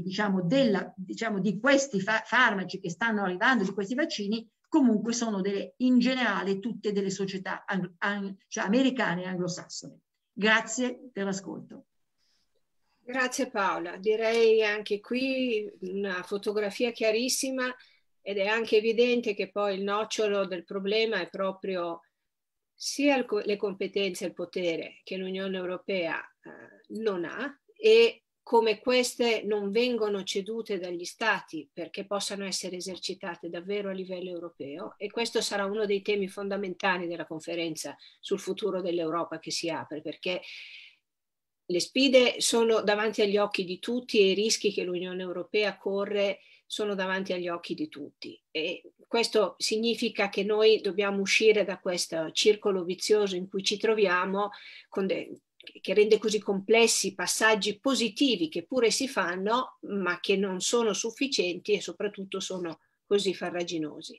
di questi farmaci che stanno arrivando, di questi vaccini, comunque sono in generale tutte delle società americane e anglosassone. Grazie per l'ascolto. Grazie Paola, direi anche qui una fotografia chiarissima, ed è anche evidente che poi il nocciolo del problema è proprio sia le competenze e il potere che l'Unione Europea non ha, e come queste non vengono cedute dagli Stati perché possano essere esercitate davvero a livello europeo. E questo sarà uno dei temi fondamentali della conferenza sul futuro dell'Europa che si apre, perché le sfide sono davanti agli occhi di tutti e i rischi che l'Unione Europea corre sono davanti agli occhi di tutti. E questo significa che noi dobbiamo uscire da questo circolo vizioso in cui ci troviamo, che rende così complessi i passaggi positivi che pure si fanno, ma che non sono sufficienti e soprattutto sono così farraginosi.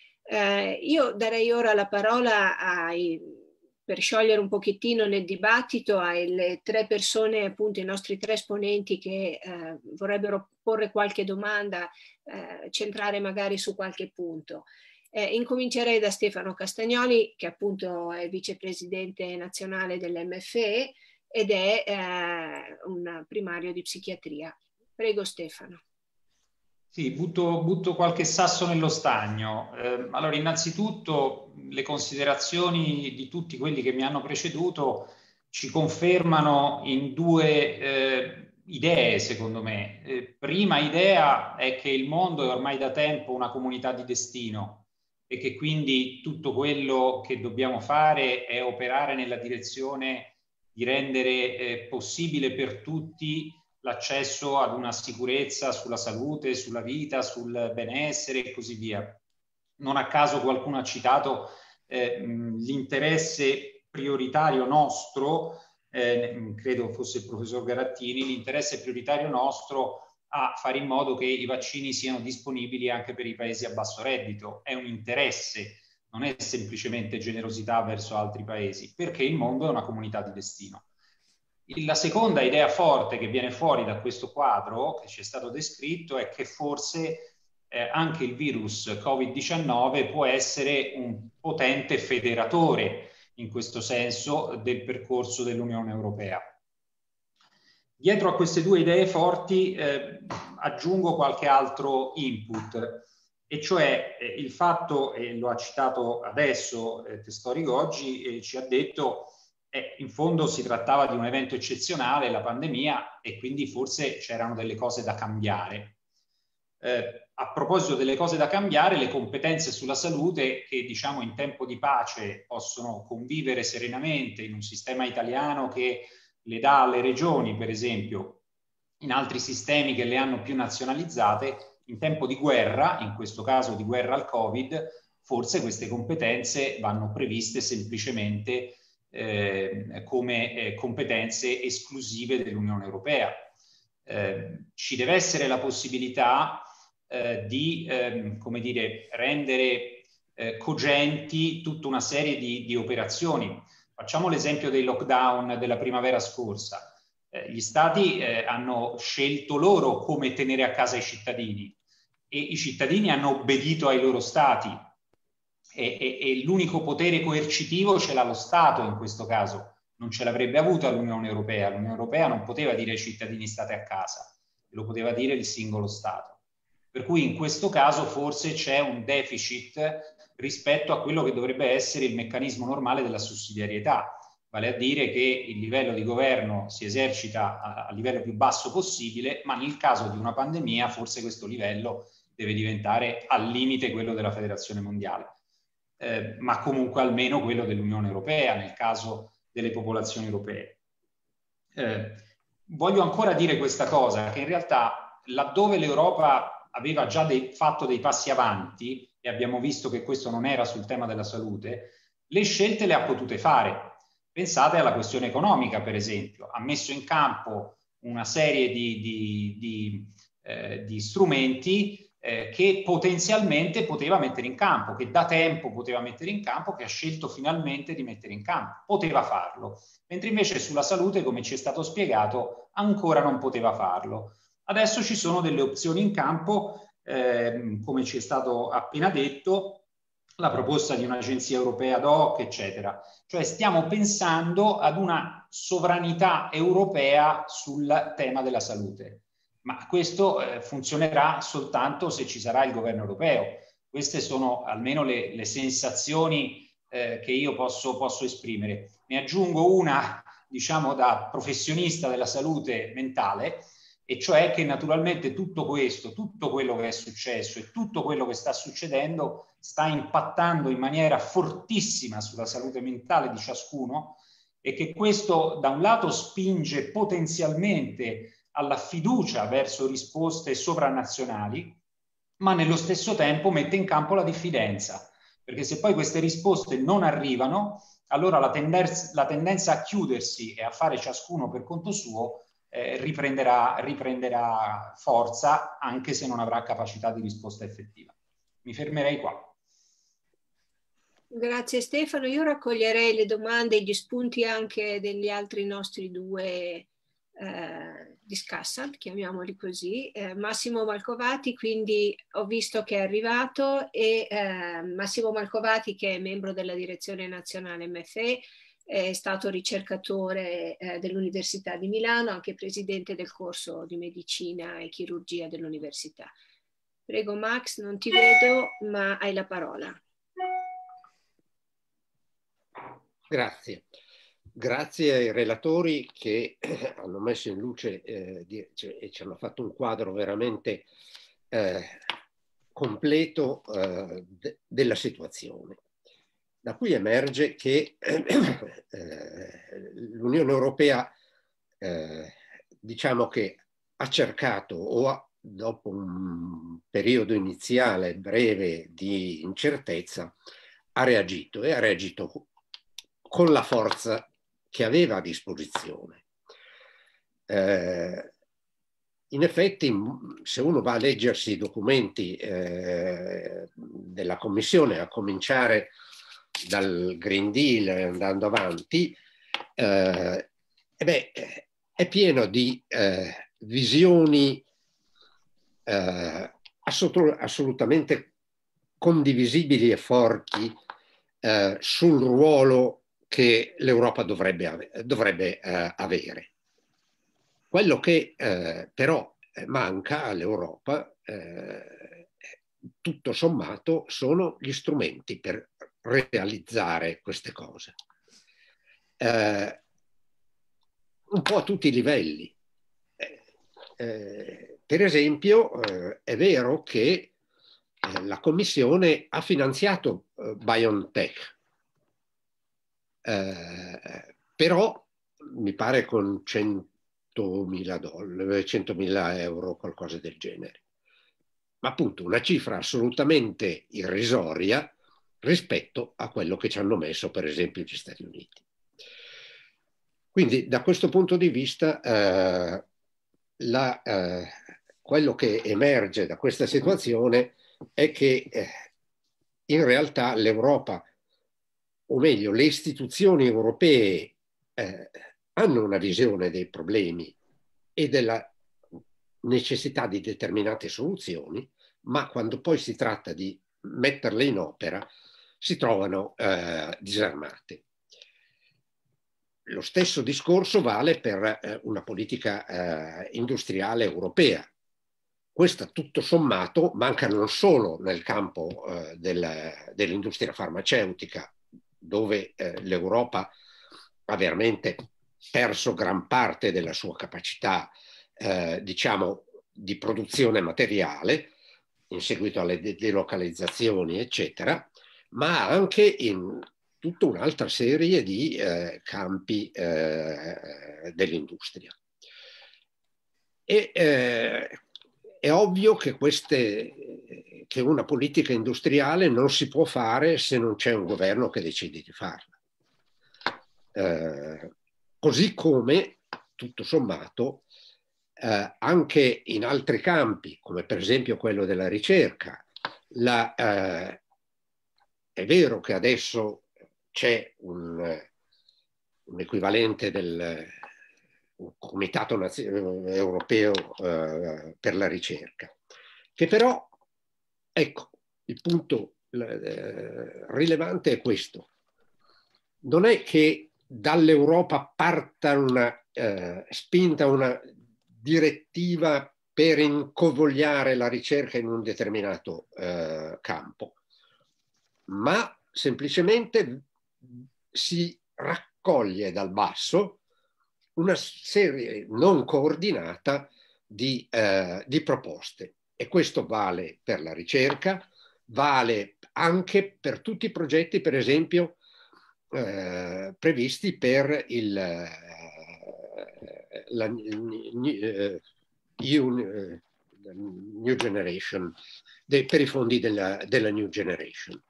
Io darei ora la parola per sciogliere un pochettino nel dibattito alle 3 persone, appunto i nostri 3 esponenti che vorrebbero porre qualche domanda, centrare magari su qualche punto. Incomincerei da Stefano Castagnoli, che appunto è vicepresidente nazionale dell'MFE ed è un primario di psichiatria. Prego Stefano. Sì, butto qualche sasso nello stagno. Allora, innanzitutto le considerazioni di tutti quelli che mi hanno preceduto ci confermano in 2 idee, secondo me. Prima idea è che il mondo è ormai da tempo una comunità di destino e che quindi tutto quello che dobbiamo fare è operare nella direzione di rendere possibile per tutti l'accesso ad una sicurezza sulla salute, sulla vita, sul benessere e così via. Non a caso qualcuno ha citato l'interesse prioritario nostro, credo fosse il professor Garattini, l'interesse prioritario nostro a fare in modo che i vaccini siano disponibili anche per i paesi a basso reddito. È un interesse, non è semplicemente generosità verso altri paesi, perché il mondo è una comunità di destino. La seconda idea forte che viene fuori da questo quadro che ci è stato descritto è che forse anche il virus Covid-19 può essere un potente federatore in questo senso del percorso dell'Unione Europea. Dietro a queste due idee forti aggiungo qualche altro input, e cioè il fatto, e lo ha citato adesso Testori Goggi, ci ha detto in fondo si trattava di un evento eccezionale, la pandemia, e quindi forse c'erano delle cose da cambiare. A proposito delle cose da cambiare, le competenze sulla salute che diciamo in tempo di pace possono convivere serenamente in un sistema italiano che le dà alle regioni, per esempio, in altri sistemi che le hanno più nazionalizzate, in tempo di guerra, in questo caso di guerra al Covid, forse queste competenze vanno previste semplicemente come competenze esclusive dell'Unione Europea. Ci deve essere la possibilità di come dire, rendere cogenti tutta una serie di operazioni. Facciamo l'esempio dei lockdown della primavera scorsa. Gli stati hanno scelto loro come tenere a casa i cittadini, e i cittadini hanno obbedito ai loro stati, e l'unico potere coercitivo ce l'ha lo Stato in questo caso. Non ce l'avrebbe avuta l'Unione Europea. L'Unione Europea non poteva dire ai cittadini state a casa, lo poteva dire il singolo Stato. Per cui in questo caso forse c'è un deficit rispetto a quello che dovrebbe essere il meccanismo normale della sussidiarietà, vale a dire che il livello di governo si esercita a livello più basso possibile, ma nel caso di una pandemia forse questo livello deve diventare al limite quello della Federazione Mondiale, ma comunque almeno quello dell'Unione Europea nel caso delle popolazioni europee. Voglio ancora dire questa cosa, che in realtà laddove l'Europa aveva già fatto dei passi avanti, e abbiamo visto che questo non era sul tema della salute, le scelte le ha potute fare. Pensate alla questione economica, per esempio. Ha messo in campo una serie di strumenti che potenzialmente poteva mettere in campo, che da tempo poteva mettere in campo, che ha scelto finalmente di mettere in campo. Poteva farlo. Mentre invece sulla salute, come ci è stato spiegato, ancora non poteva farlo. Adesso ci sono delle opzioni in campo, come ci è stato appena detto, la proposta di un'agenzia europea ad hoc, eccetera. Cioè stiamo pensando ad una sovranità europea sul tema della salute. Ma questo funzionerà soltanto se ci sarà il governo europeo. Queste sono almeno le sensazioni che io posso esprimere. Ne aggiungo una, diciamo, da professionista della salute mentale, e cioè che naturalmente tutto questo, tutto quello che è successo e tutto quello che sta succedendo sta impattando in maniera fortissima sulla salute mentale di ciascuno, e che questo da un lato spinge potenzialmente alla fiducia verso risposte sovranazionali, ma nello stesso tempo mette in campo la diffidenza, perché se poi queste risposte non arrivano, allora la tendenza a chiudersi e a fare ciascuno per conto suo riprenderà forza, anche se non avrà capacità di risposta effettiva. Mi fermerei qua. Grazie Stefano, io raccoglierei le domande e gli spunti anche degli altri nostri due discussant, chiamiamoli così. Massimo Malcovati, quindi ho visto che è arrivato, e Massimo Malcovati, che è membro della direzione nazionale MFE, è stato ricercatore dell'Università di Milano, anche presidente del corso di medicina e chirurgia dell'università. Prego Max, non ti vedo, ma hai la parola. Grazie. Grazie ai relatori che hanno messo in luce e ci hanno fatto un quadro veramente completo della situazione, da cui emerge che l'Unione Europea diciamo che ha cercato o dopo un periodo iniziale breve di incertezza, ha reagito e ha reagito con la forza che aveva a disposizione. In effetti, se uno va a leggersi i documenti della Commissione, a cominciare dal Green Deal andando avanti, è pieno di visioni assolutamente condivisibili e forti sul ruolo che l'Europa dovrebbe avere. Quello che però manca all'Europa, tutto sommato, sono gli strumenti per realizzare queste cose. Un po' a tutti i livelli. Per esempio, è vero che la Commissione ha finanziato BioNTech, però mi pare con 100.000 euro, qualcosa del genere. Ma appunto una cifra assolutamente irrisoria rispetto a quello che ci hanno messo, per esempio, gli Stati Uniti. Quindi da questo punto di vista quello che emerge da questa situazione è che in realtà l'Europa, o meglio le istituzioni europee, hanno una visione dei problemi e della necessità di determinate soluzioni, ma quando poi si tratta di metterle in opera si trovano disarmate. Lo stesso discorso vale per una politica industriale europea. Questa tutto sommato manca non solo nel campo dell'industria farmaceutica, dove l'Europa ha veramente perso gran parte della sua capacità, diciamo, di produzione materiale in seguito alle delocalizzazioni, eccetera, ma anche in tutta un'altra serie di campi dell'industria. È ovvio che una politica industriale non si può fare se non c'è un governo che decide di farla. Così come, tutto sommato, anche in altri campi, come per esempio quello della ricerca, è vero che adesso c'è un equivalente del Comitato Europeo per la ricerca, che però, ecco, il punto rilevante è questo. Non è che dall'Europa parta una spinta, una direttiva per incovogliare la ricerca in un determinato campo, ma semplicemente si raccoglie dal basso una serie non coordinata di proposte. E questo vale per la ricerca, vale anche per tutti i progetti, per esempio, previsti per la New Generation, per i fondi della New Generation.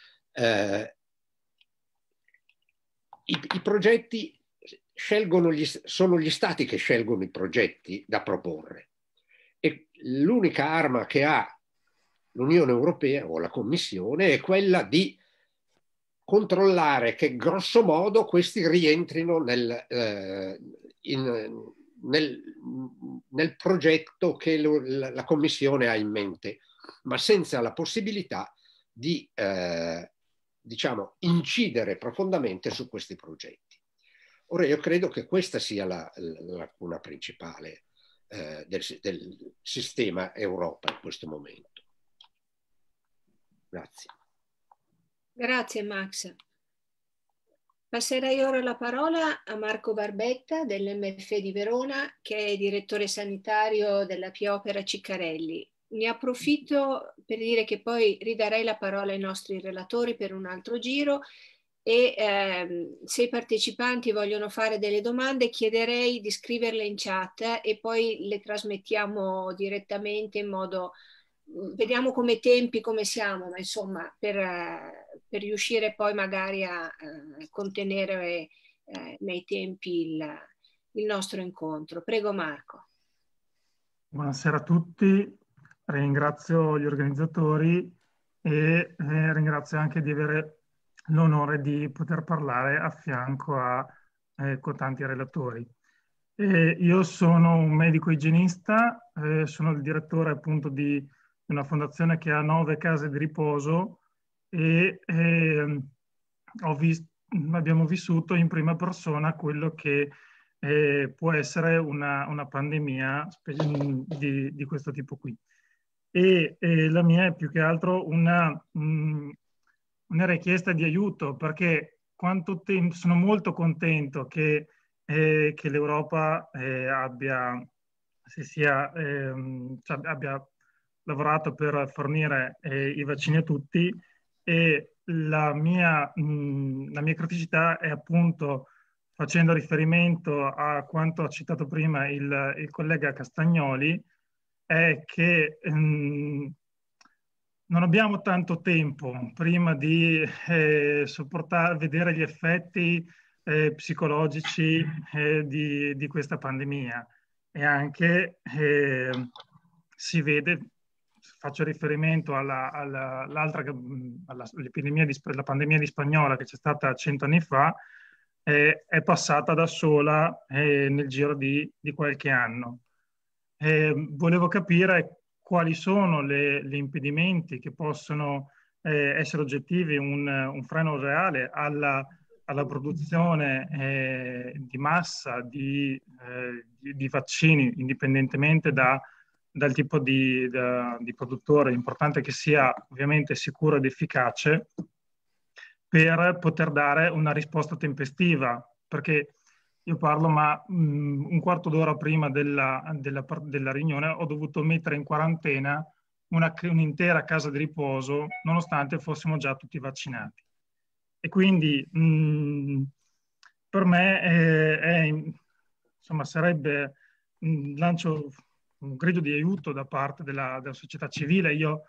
I progetti sono gli stati che scelgono i progetti da proporre, e l'unica arma che ha l'Unione Europea o la Commissione è quella di controllare che grosso modo questi rientrino nel progetto che la Commissione ha in mente, ma senza la possibilità di diciamo, incidere profondamente su questi progetti. Ora io credo che questa sia la lacuna principale del sistema Europa in questo momento. Grazie. Grazie Max. Passerei ora la parola a Marco Barbetta dell'MF di Verona, che è direttore sanitario della Pia Opera Ciccarelli. Ne approfitto per dire che poi ridarei la parola ai nostri relatori per un altro giro, e se i partecipanti vogliono fare delle domande chiederei di scriverle in chat e poi le trasmettiamo direttamente in modo, vediamo come tempi, come siamo, ma insomma per riuscire poi magari a contenere nei tempi il nostro incontro. Prego Marco. Buonasera a tutti, ringrazio gli organizzatori e ringrazio anche di avere l'onore di poter parlare a fianco a cotanti relatori. Io sono un medico igienista, sono il direttore appunto di una fondazione che ha 9 case di riposo e abbiamo vissuto in prima persona quello che può essere una pandemia di questo tipo qui. E la mia è più che altro una richiesta di aiuto, perché sono molto contento che l'Europa abbia lavorato per fornire i vaccini a tutti, e la mia criticità è appunto, facendo riferimento a quanto ha citato prima il collega Castagnoli, è che non abbiamo tanto tempo prima di vedere gli effetti psicologici di questa pandemia. E anche si vede, faccio riferimento alla pandemia di Spagnola che c'è stata 100 anni fa, è passata da sola nel giro di qualche anno. Volevo capire quali sono gli impedimenti che possono essere oggettivi, un freno reale alla produzione di massa di vaccini, indipendentemente dal tipo di produttore. È importante che sia ovviamente sicuro ed efficace per poter dare una risposta tempestiva, perché io parlo, ma un quarto d'ora prima della riunione ho dovuto mettere in quarantena un'intera casa di riposo, nonostante fossimo già tutti vaccinati. E quindi per me insomma, sarebbe lancio un grido di aiuto da parte della società civile. Io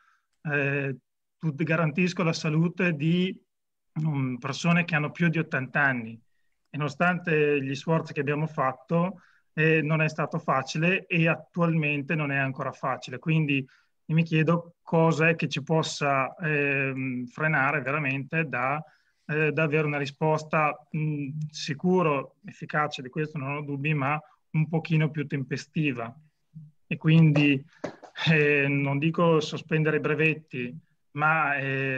garantisco la salute di persone che hanno più di 80 anni. E nonostante gli sforzi che abbiamo fatto, non è stato facile e attualmente non è ancora facile. Quindi mi chiedo cosa è che ci possa frenare veramente da avere una risposta sicuro, efficace, di questo non ho dubbi, ma un pochino più tempestiva. E quindi non dico sospendere i brevetti, ma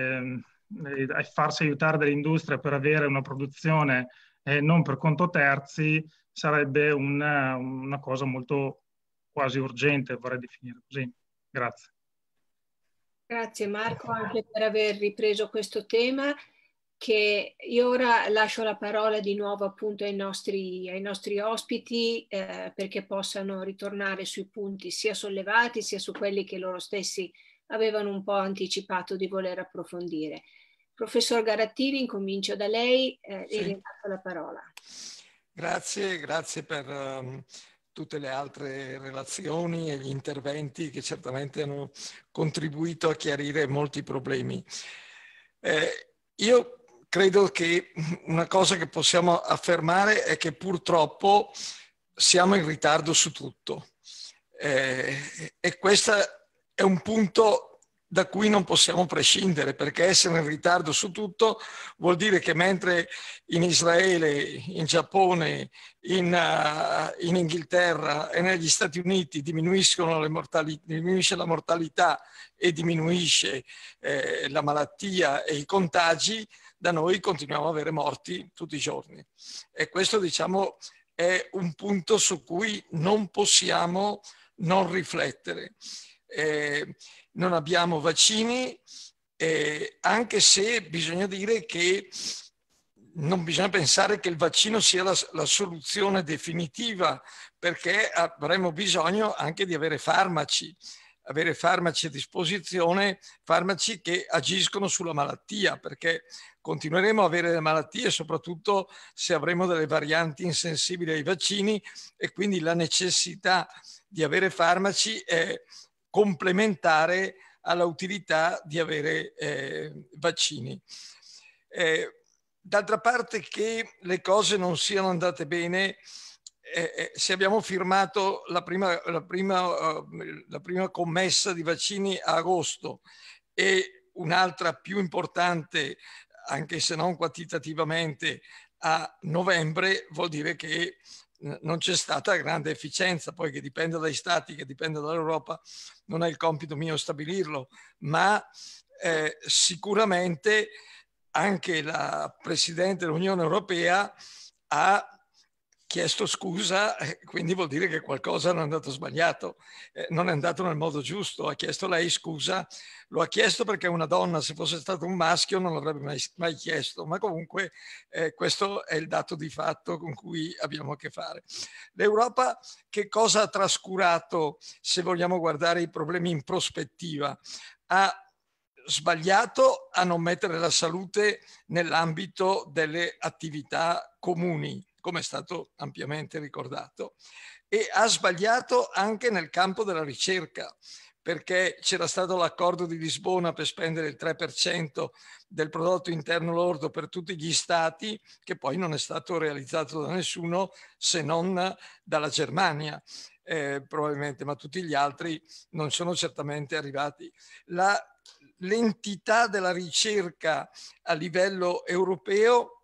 farsi aiutare dall'industria per avere una produzione non per conto terzi sarebbe una cosa molto quasi urgente, vorrei definire così. Grazie. Grazie Marco anche per aver ripreso questo tema, che io ora lascio la parola di nuovo appunto ai nostri ospiti perché possano ritornare sui punti sia sollevati sia su quelli che loro stessi avevano un po' anticipato di voler approfondire. Professor Garattini, incomincio da lei e le lascio la parola. Grazie per tutte le altre relazioni e gli interventi che certamente hanno contribuito a chiarire molti problemi. Io credo che una cosa che possiamo affermare è che purtroppo siamo in ritardo su tutto. E questo è un punto da cui non possiamo prescindere, perché essere in ritardo su tutto vuol dire che mentre in Israele, in Giappone, in Inghilterra e negli Stati Uniti diminuisce la mortalità e diminuisce la malattia e i contagi, da noi continuiamo ad avere morti tutti i giorni. E questo, diciamo, è un punto su cui non possiamo non riflettere. Non abbiamo vaccini, anche se bisogna dire che non bisogna pensare che il vaccino sia la soluzione definitiva, perché avremo bisogno anche di avere farmaci. avere farmaci a disposizione, farmaci che agiscono sulla malattia, perché continueremo a avere delle malattie, soprattutto se avremo delle varianti insensibili ai vaccini, e quindi la necessità di avere farmaci è complementare alla utilità di avere vaccini. D'altra parte, che le cose non siano andate bene, se abbiamo firmato la prima commessa di vaccini a agosto e un'altra più importante, anche se non quantitativamente, a novembre, vuol dire che non c'è stata grande efficienza. Poi, che dipende dai stati, che dipende dall'Europa, non è il compito mio stabilirlo, ma sicuramente anche la Presidente dell'Unione Europea ha chiesto scusa, quindi vuol dire che qualcosa non è andato sbagliato, non è andato nel modo giusto. Ha chiesto lei scusa, lo ha chiesto perché è una donna, se fosse stato un maschio non l'avrebbe mai chiesto, ma comunque questo è il dato di fatto con cui abbiamo a che fare. L'Europa che cosa ha trascurato, se vogliamo guardare i problemi in prospettiva? Ha sbagliato a non mettere la salute nell'ambito delle attività comuni, come è stato ampiamente ricordato, e ha sbagliato anche nel campo della ricerca, perché c'era stato l'accordo di Lisbona per spendere il 3% del prodotto interno lordo per tutti gli stati, che poi non è stato realizzato da nessuno se non dalla Germania, probabilmente, ma tutti gli altri non sono certamente arrivati. L'entità della ricerca a livello europeo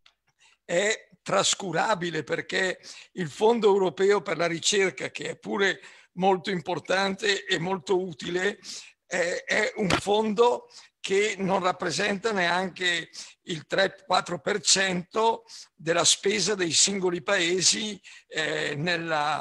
è trascurabile, perché il Fondo europeo per la ricerca, che è pure molto importante e molto utile, è un fondo che non rappresenta neanche il 3-4% della spesa dei singoli paesi per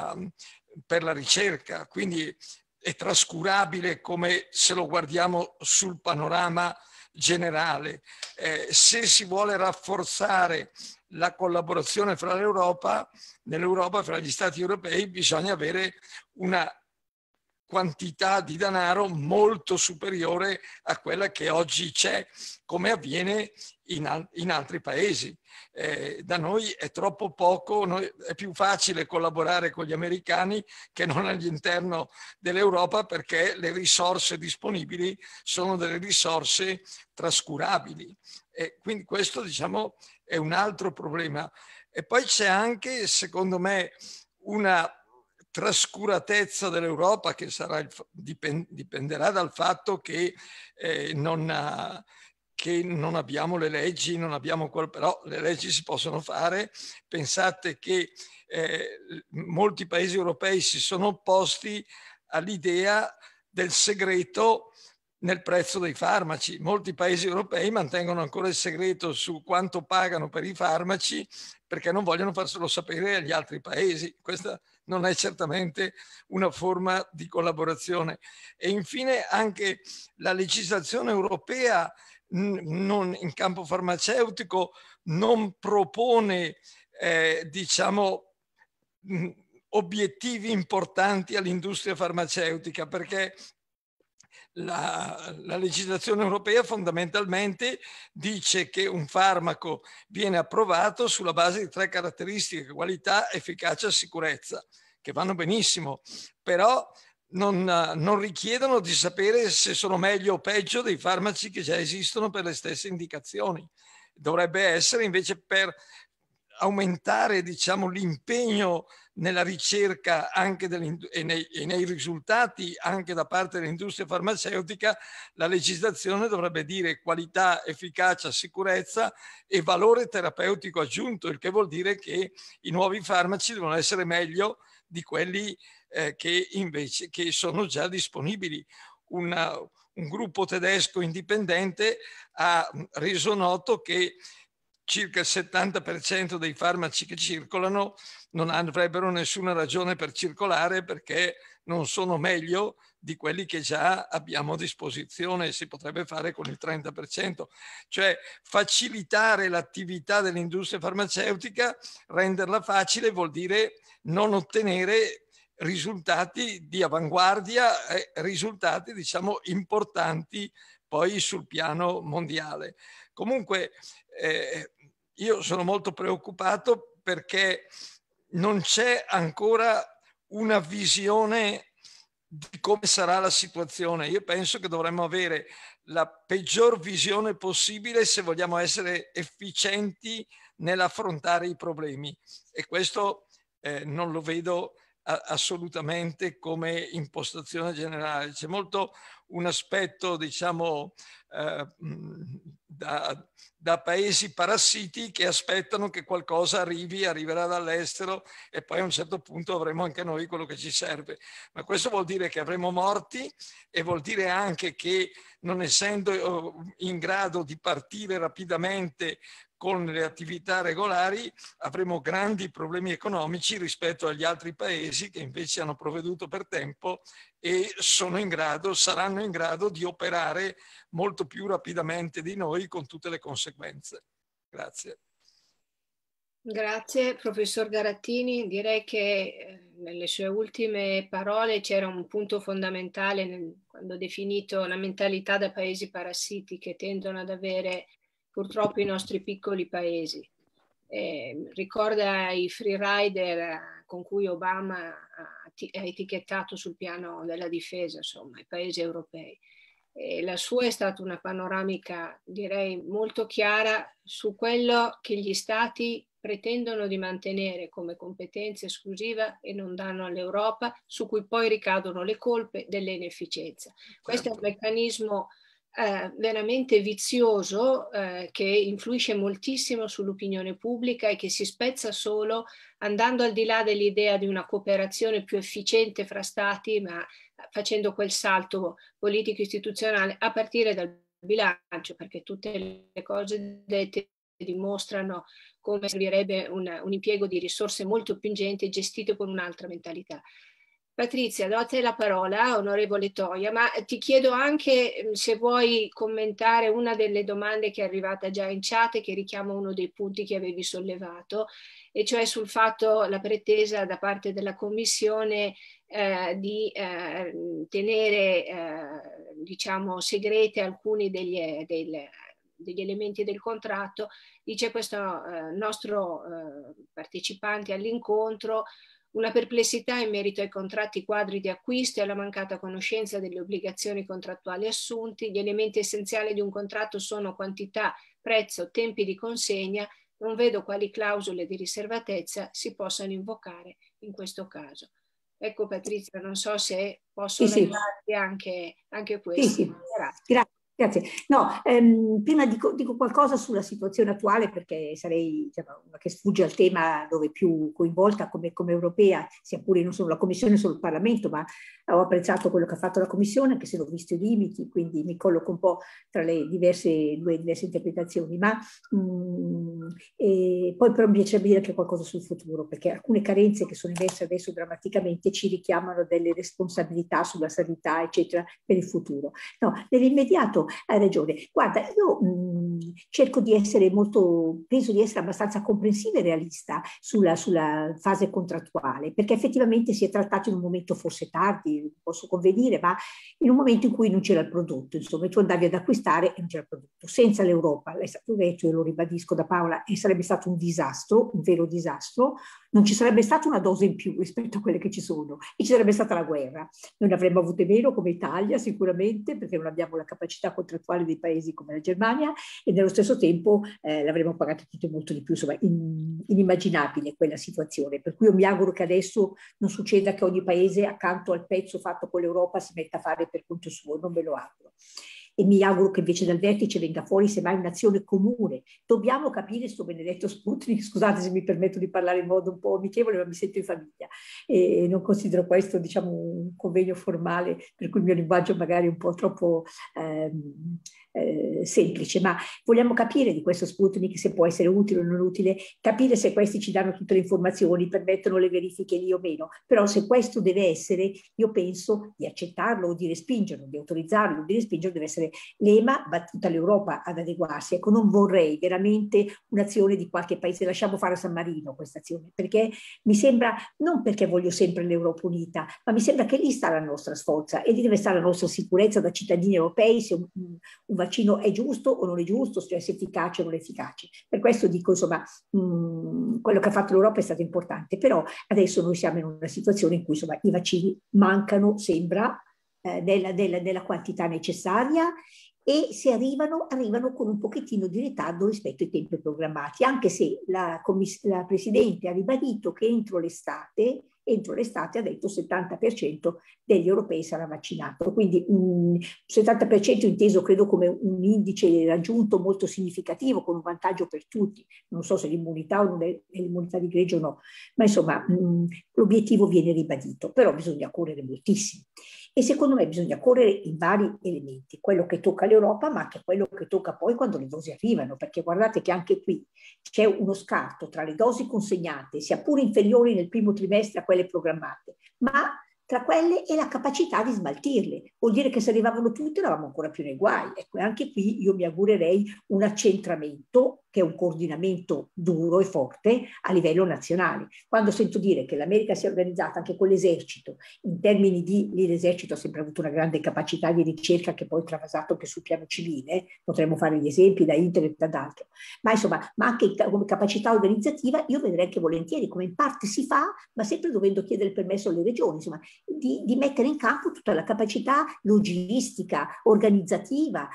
la ricerca. Quindi è trascurabile come se lo guardiamo sul panorama generale. Se si vuole rafforzare la collaborazione fra nell'Europa, fra gli Stati europei, bisogna avere una quantità di denaro molto superiore a quella che oggi c'è, come avviene in altri paesi. Da noi è troppo poco, è più facile collaborare con gli americani che non all'interno dell'Europa, perché le risorse disponibili sono delle risorse trascurabili. E quindi questo, diciamo, è un altro problema. E poi c'è anche, secondo me, una trascuratezza dell'Europa che dipenderà dal fatto che non abbiamo le leggi, però le leggi si possono fare. Pensate che molti paesi europei si sono opposti all'idea del segreto nel prezzo dei farmaci. Molti paesi europei mantengono ancora il segreto su quanto pagano per i farmaci, perché non vogliono farselo sapere agli altri paesi. Questa non è certamente una forma di collaborazione. E infine anche la legislazione europea in campo farmaceutico non propone diciamo obiettivi importanti all'industria farmaceutica, perché la legislazione europea fondamentalmente dice che un farmaco viene approvato sulla base di 3 caratteristiche: qualità, efficacia e sicurezza, che vanno benissimo, però non richiedono di sapere se sono meglio o peggio dei farmaci che già esistono per le stesse indicazioni. Dovrebbe essere invece per aumentare, diciamo, l'impegno nella ricerca anche e nei risultati anche da parte dell'industria farmaceutica. La legislazione dovrebbe dire qualità, efficacia, sicurezza e valore terapeutico aggiunto, il che vuol dire che i nuovi farmaci devono essere meglio di quelli che invece sono già disponibili. Un gruppo tedesco indipendente ha reso noto che circa il 70% dei farmaci che circolano non avrebbero nessuna ragione per circolare, perché non sono meglio di quelli che già abbiamo a disposizione. Si potrebbe fare con il 30%, cioè facilitare l'attività dell'industria farmaceutica. Renderla facile vuol dire non ottenere risultati di avanguardia, risultati diciamo importanti poi sul piano mondiale. Comunque io sono molto preoccupato perché non c'è ancora una visione di come sarà la situazione. Io penso che dovremmo avere la peggior visione possibile se vogliamo essere efficienti nell'affrontare i problemi, e questo non lo vedo assolutamente come impostazione generale. C'è molto un aspetto, diciamo, da paesi parassiti che aspettano che qualcosa arriverà dall'estero e poi a un certo punto avremo anche noi quello che ci serve. Ma questo vuol dire che avremo morti, e vuol dire anche che, non essendo in grado di partire rapidamente con le attività regolari, avremo grandi problemi economici rispetto agli altri paesi che invece hanno provveduto per tempo e saranno in grado di operare molto più rapidamente di noi, con tutte le conseguenze. Grazie. Grazie, professor Garattini. Direi che nelle sue ultime parole c'era un punto fondamentale quando ha definito la mentalità da paesi parassiti che tendono ad avere purtroppo i nostri piccoli paesi. Ricorda i free rider con cui Obama ha etichettato sul piano della difesa, insomma, i paesi europei. La sua è stata una panoramica, direi, molto chiara su quello che gli stati pretendono di mantenere come competenza esclusiva e non danno all'Europa, su cui poi ricadono le colpe dell'inefficienza. Questo è un meccanismo veramente vizioso che influisce moltissimo sull'opinione pubblica e che si spezza solo andando al di là dell'idea di una cooperazione più efficiente fra stati, ma facendo quel salto politico-istituzionale a partire dal bilancio, perché tutte le cose dette dimostrano come servirebbe un impiego di risorse molto più ingenti gestite con un'altra mentalità. Patrizia, do a te la parola, onorevole Toia, ma ti chiedo anche se vuoi commentare una delle domande che è arrivata già in chat e che richiama uno dei punti che avevi sollevato, e cioè sul fatto, la pretesa da parte della Commissione di tenere diciamo segrete alcuni degli elementi del contratto. Dice questo nostro partecipante all'incontro: una perplessità in merito ai contratti quadri di acquisto e alla mancata conoscenza delle obbligazioni contrattuali assunti. Gli elementi essenziali di un contratto sono quantità, prezzo, tempi di consegna. Non vedo quali clausole di riservatezza si possano invocare in questo caso. Ecco, Patrizia, non so se posso darti anche questo. Sì. Grazie. No, prima dico qualcosa sulla situazione attuale, perché sarei una che sfugge al tema dove più coinvolta come europea, sia pure non solo la Commissione, solo il Parlamento, ma ho apprezzato quello che ha fatto la Commissione, anche se l'ho visto i limiti, quindi mi colloco un po' tra le due diverse interpretazioni. Ma poi però mi piacerebbe dire anche qualcosa sul futuro, perché alcune carenze che sono emerse adesso drammaticamente ci richiamano delle responsabilità sulla sanità, eccetera, per il futuro. No, nell'immediato hai ragione. Guarda, io cerco di essere penso di essere abbastanza comprensiva e realista sulla fase contrattuale, perché effettivamente si è trattato in un momento forse tardi, posso convenire, ma in un momento in cui non c'era il prodotto, insomma, tu andavi ad acquistare e non c'era il prodotto. Senza l'Europa, è stato detto, e lo ribadisco da Paola, e sarebbe stato un disastro, un vero disastro. Non ci sarebbe stata una dose in più rispetto a quelle che ci sono, e ci sarebbe stata la guerra. Noi ne avremmo avute meno come Italia sicuramente, perché non abbiamo la capacità contrattuali dei paesi come la Germania, e nello stesso tempo l'avremmo pagata tutte molto di più, insomma inimmaginabile quella situazione, per cui io mi auguro che adesso non succeda che ogni paese accanto al pezzo fatto con l'Europa si metta a fare per conto suo, non me lo auguro. E mi auguro che invece dal vertice venga fuori semmai un'azione comune. Dobbiamo capire sto benedetto Sputnik, scusate se mi permetto di parlare in modo un po' amichevole, ma mi sento in famiglia e non considero questo, diciamo, un convegno formale, per cui il mio linguaggio magari è un po' troppo semplice, ma vogliamo capire di questo Sputnik se può essere utile o non utile, capire se questi ci danno tutte le informazioni, permettono le verifiche lì o meno, però se questo deve essere, io penso di accettarlo o di respingerlo, di autorizzarlo o di respingerlo, deve essere l'EMA, va tutta l'Europa ad adeguarsi. Ecco, non vorrei veramente un'azione di qualche paese, lasciamo fare a San Marino questa azione, perché mi sembra, non perché voglio sempre l'Europa unita, ma mi sembra che lì sta la nostra sforza e lì deve stare la nostra sicurezza da cittadini europei, se un vaccino è giusto o non è giusto, cioè se è efficace o non è efficace. Per questo dico, insomma, quello che ha fatto l'Europa è stato importante, però adesso noi siamo in una situazione in cui, insomma, i vaccini mancano, sembra, della quantità necessaria, e se arrivano con un pochettino di ritardo rispetto ai tempi programmati, anche se la Presidente ha ribadito che entro l'estate ha detto il 70% degli europei sarà vaccinato, quindi 70% inteso credo come un indice raggiunto molto significativo, con un vantaggio per tutti, non so se l'immunità o non è l'immunità di gregge o no, ma insomma l'obiettivo viene ribadito, però bisogna correre moltissimo. E secondo me bisogna correre in vari elementi, quello che tocca l'Europa, ma anche quello che tocca poi quando le dosi arrivano, perché guardate che anche qui c'è uno scarto tra le dosi consegnate, sia pure inferiori nel primo trimestre a quelle programmate, ma tra quelle e la capacità di smaltirle. Vuol dire che se arrivavano tutte eravamo ancora più nei guai. Ecco, anche qui io mi augurerei un accentramento, che è un coordinamento duro e forte a livello nazionale. Quando sento dire che l'America si è organizzata anche con l'esercito, in termini di, lì l'esercito ha sempre avuto una grande capacità di ricerca che poi è travasato anche sul piano civile, potremmo fare gli esempi da internet ad altro, ma insomma, ma anche come capacità organizzativa, io vedrei anche volentieri come in parte si fa, ma sempre dovendo chiedere il permesso alle regioni, insomma, di mettere in campo tutta la capacità logistica, organizzativa,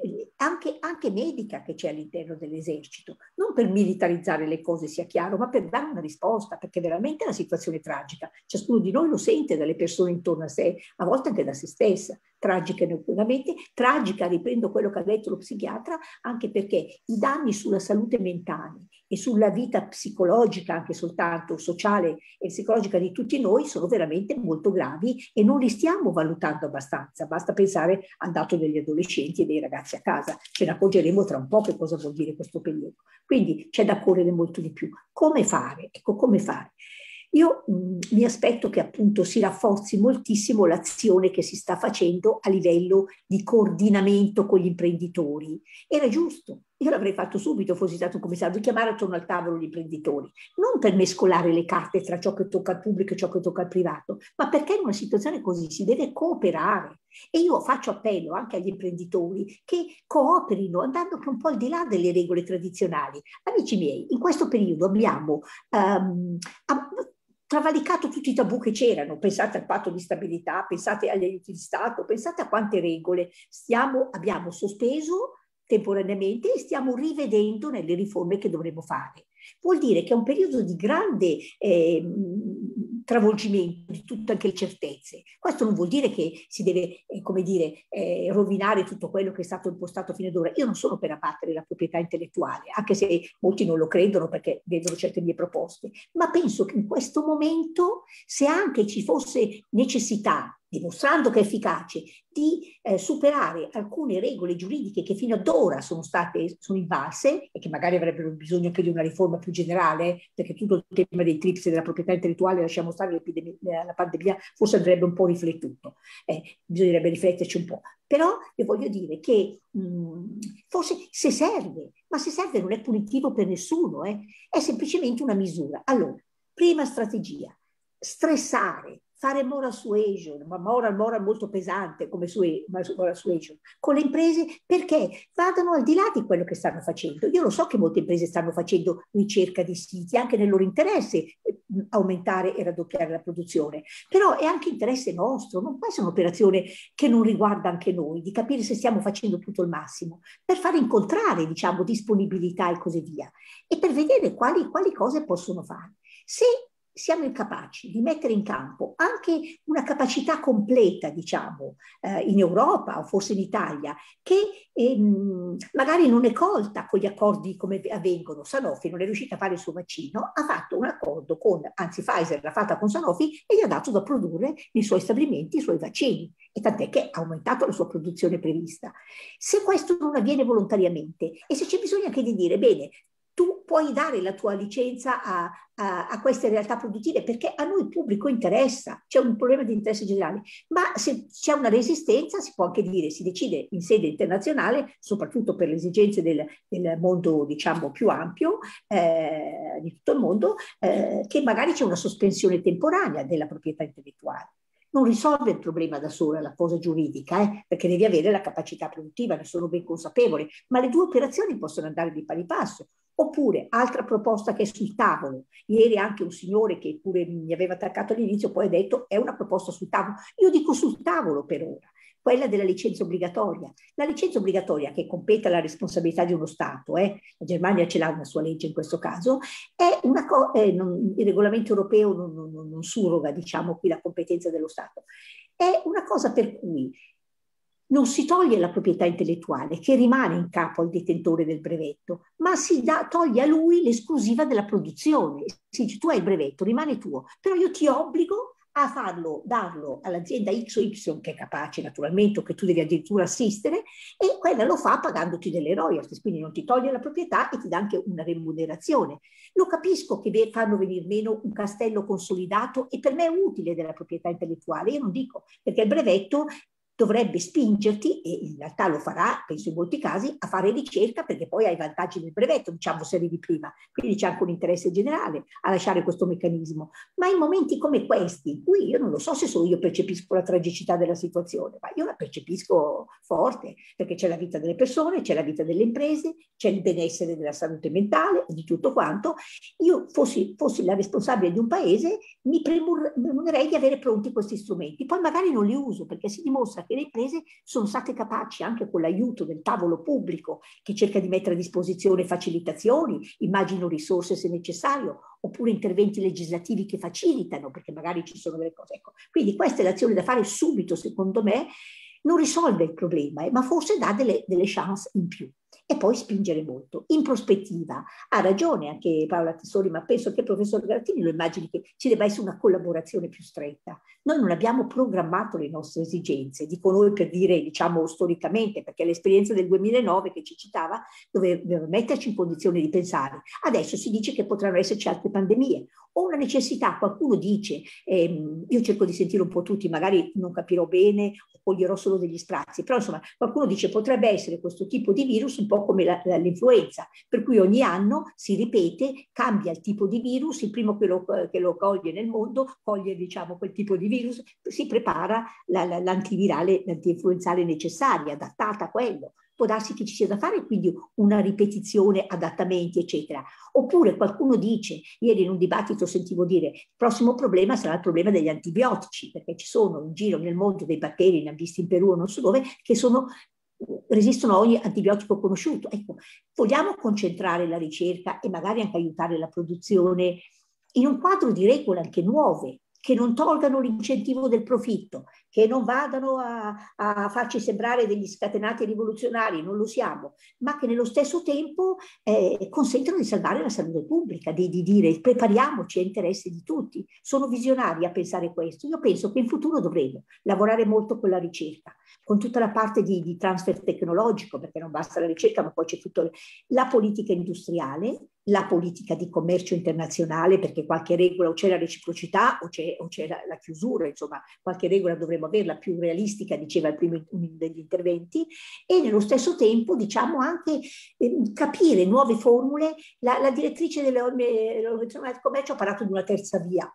anche medica che c'è all'interno dell'esercito, non per militarizzare le cose, sia chiaro, ma per dare una risposta, perché veramente è una situazione tragica. Ciascuno di noi lo sente dalle persone intorno a sé, a volte anche da se stessa, tragica veramente, tragica, riprendo quello che ha detto lo psichiatra, anche perché i danni sulla salute mentale e sulla vita psicologica, anche soltanto sociale e psicologica di tutti noi, sono veramente molto gravi e non li stiamo valutando abbastanza. Basta pensare al dato degli adolescenti e dei ragazzi a casa. Ce ne accorgeremo tra un po' che cosa vuol dire questo periodo. Quindi c'è da correre molto di più. Come fare? Ecco, come fare? Io mi aspetto che appunto si rafforzi moltissimo l'azione che si sta facendo a livello di coordinamento con gli imprenditori. Era giusto, io l'avrei fatto subito, fossi stato un commissario, di chiamare attorno al tavolo gli imprenditori, non per mescolare le carte tra ciò che tocca al pubblico e ciò che tocca al privato, ma perché in una situazione così si deve cooperare. E io faccio appello anche agli imprenditori che cooperino, andando anche un po' al di là delle regole tradizionali. Amici miei, in questo periodo abbiamo travalicato tutti i tabù che c'erano, pensate al patto di stabilità, pensate agli aiuti di Stato, pensate a quante regole abbiamo sospeso temporaneamente e stiamo rivedendo nelle riforme che dovremo fare. Vuol dire che è un periodo di grande travolgimento di tutte anche le certezze. Questo non vuol dire che si deve, rovinare tutto quello che è stato impostato fino ad ora. Io non sono per abbattere la proprietà intellettuale, anche se molti non lo credono perché vedono certe mie proposte, ma penso che in questo momento, se anche ci fosse necessità, dimostrando che è efficace, di superare alcune regole giuridiche che fino ad ora sono invalse e che magari avrebbero bisogno anche di una riforma più generale, perché tutto il tema dei TRIPS e della proprietà intellettuale, lasciamo stare la pandemia, forse andrebbe un po' riflettuto, bisognerebbe rifletterci un po'. Però io voglio dire che forse se serve, ma se serve non è punitivo per nessuno, è semplicemente una misura. Allora, prima strategia, stressare, fare moral suasion, ma moral molto pesante come moral suasion, con le imprese perché vadano al di là di quello che stanno facendo. Io lo so che molte imprese stanno facendo ricerca di siti, anche nel loro interesse aumentare e raddoppiare la produzione, però è anche interesse nostro, non può essere un'operazione che non riguarda anche noi, di capire se stiamo facendo tutto il massimo, per far incontrare, disponibilità e così via, e per vedere quali cose possono fare. Se siamo incapaci di mettere in campo anche una capacità completa, diciamo, in Europa o forse in Italia, che magari non è colta con gli accordi come avvengono. Sanofi non è riuscita a fare il suo vaccino, ha fatto un accordo con, anzi Pfizer l'ha fatta con Sanofi e gli ha dato da produrre nei suoi stabilimenti i suoi vaccini, e tant'è che ha aumentato la sua produzione prevista. Se questo non avviene volontariamente e se c'è bisogno anche di dire, bene, tu puoi dare la tua licenza a queste realtà produttive perché a noi il pubblico interessa, c'è un problema di interesse generale, ma se c'è una resistenza si può anche dire, si decide in sede internazionale, soprattutto per le esigenze del mondo diciamo più ampio, di tutto il mondo, che magari c'è una sospensione temporanea della proprietà intellettuale. Non risolve il problema da sola la cosa giuridica, perché devi avere la capacità produttiva, ne sono ben consapevole, ma le due operazioni possono andare di pari passo. Oppure, altra proposta che è sul tavolo, ieri anche un signore che pure mi aveva attaccato all'inizio poi ha detto è una proposta sul tavolo, io dico sul tavolo per ora, quella della licenza obbligatoria. La licenza obbligatoria che compete alla responsabilità di uno Stato, la Germania ce l'ha una sua legge in questo caso, è una il regolamento europeo non surroga diciamo qui la competenza dello Stato, è una cosa per cui non si toglie la proprietà intellettuale che rimane in capo al detentore del brevetto, ma si toglie a lui l'esclusiva della produzione. Si dice tu hai il brevetto, rimane tuo, però io ti obbligo a darlo all'azienda X o Y che è capace naturalmente o che tu devi addirittura assistere e quella lo fa pagandoti delle royalties, quindi non ti toglie la proprietà e ti dà anche una remunerazione. Lo capisco che fanno venire meno un castello consolidato e per me è utile della proprietà intellettuale, io non dico perché il brevetto dovrebbe spingerti, e in realtà lo farà, penso in molti casi, a fare ricerca perché poi hai i vantaggi del brevetto, diciamo se arrivi prima. Quindi c'è anche un interesse generale a lasciare questo meccanismo. Ma in momenti come questi, in cui io non lo so se solo io percepisco la tragicità della situazione, ma io la percepisco forte, perché c'è la vita delle persone, c'è la vita delle imprese, c'è il benessere della salute mentale, di tutto quanto. Io fossi la responsabile di un paese, mi premunerei di avere pronti questi strumenti. Poi magari non li uso, perché si dimostra che le imprese sono state capaci, anche con l'aiuto del tavolo pubblico che cerca di mettere a disposizione facilitazioni, immagino risorse se necessario, oppure interventi legislativi che facilitano, perché magari ci sono delle cose. Ecco. Quindi questa è l'azione da fare subito, secondo me, non risolve il problema, ma forse dà delle chance in più. E poi spingere molto. In prospettiva, ha ragione anche Paola Tessori, ma penso che il professor Garattini lo immagini che ci debba essere una collaborazione più stretta. Noi non abbiamo programmato le nostre esigenze, dico noi per dire, diciamo, storicamente, perché l'esperienza del 2009 che ci citava doveva metterci in condizione di pensare. Adesso si dice che potranno esserci altre pandemie o una necessità, qualcuno dice, io cerco di sentire un po' tutti, magari non capirò bene o coglierò solo degli sprazzi, però insomma qualcuno dice potrebbe essere questo tipo di virus un po' come l'influenza, per cui ogni anno si ripete, cambia il tipo di virus, il primo che lo coglie nel mondo coglie diciamo quel tipo di virus, si prepara l'antivirale, l'antinfluenzale necessaria, adattata a quello. Può darsi che ci sia da fare quindi una ripetizione, adattamenti, eccetera. Oppure qualcuno dice, ieri in un dibattito sentivo dire, il prossimo problema sarà il problema degli antibiotici, perché ci sono in giro nel mondo dei batteri, ne ha visti in Perù o non so dove, che resistono a ogni antibiotico conosciuto. Ecco, vogliamo concentrare la ricerca e magari anche aiutare la produzione in un quadro di regole anche nuove, che non tolgano l'incentivo del profitto, che non vadano a farci sembrare degli scatenati rivoluzionari, non lo siamo, ma che nello stesso tempo consentono di salvare la salute pubblica, di dire prepariamoci a interesse di tutti. Sono visionari a pensare questo. Io penso che in futuro dovremo lavorare molto con la ricerca, con tutta la parte di transfer tecnologico, perché non basta la ricerca, ma poi c'è tutta la politica industriale, la politica di commercio internazionale, perché qualche regola o c'è la reciprocità o c'è la chiusura, insomma qualche regola dovremo averla più realistica, diceva il primo degli interventi, e nello stesso tempo diciamo anche capire nuove formule. La direttrice dell'Organizzazione del Commercio ha parlato di una terza via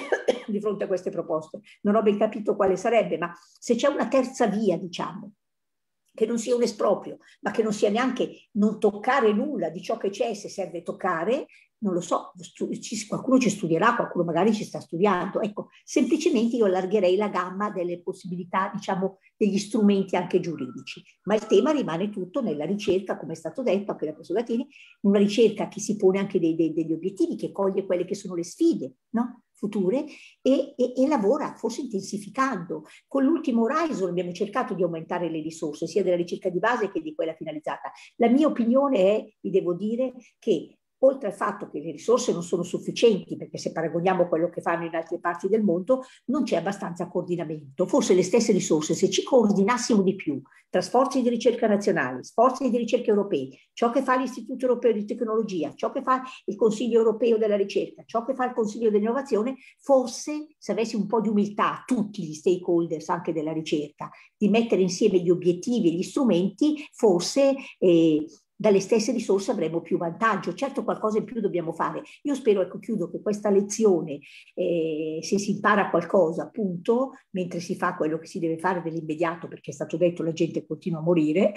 di fronte a queste proposte. Non ho ben capito quale sarebbe, ma se c'è una terza via, diciamo, che non sia un esproprio, ma che non sia neanche non toccare nulla di ciò che c'è, se serve toccare, non lo so, qualcuno ci studierà, qualcuno magari ci sta studiando. Ecco, semplicemente io allargherei la gamma delle possibilità, diciamo, degli strumenti anche giuridici. Ma il tema rimane tutto nella ricerca, come è stato detto anche da professor Gattini, una ricerca che si pone anche degli obiettivi, che coglie quelle che sono le sfide, no? future e lavora forse intensificando. Con l'ultimo Horizon abbiamo cercato di aumentare le risorse sia della ricerca di base che di quella finalizzata. La mia opinione è, vi devo dire, che oltre al fatto che le risorse non sono sufficienti, perché se paragoniamo quello che fanno in altre parti del mondo, non c'è abbastanza coordinamento. Forse le stesse risorse, se ci coordinassimo di più tra sforzi di ricerca nazionali, sforzi di ricerca europei, ciò che fa l'Istituto Europeo di Tecnologia, ciò che fa il Consiglio Europeo della Ricerca, ciò che fa il Consiglio dell'Innovazione, forse se avessi un po' di umiltà, tutti gli stakeholders anche della ricerca, di mettere insieme gli obiettivi e gli strumenti, forse dalle stesse risorse avremo più vantaggio. Certo qualcosa in più dobbiamo fare. Io spero, ecco, chiudo, che questa lezione, se si impara qualcosa, appunto, mentre si fa quello che si deve fare nell'immediato, perché è stato detto la gente continua a morire,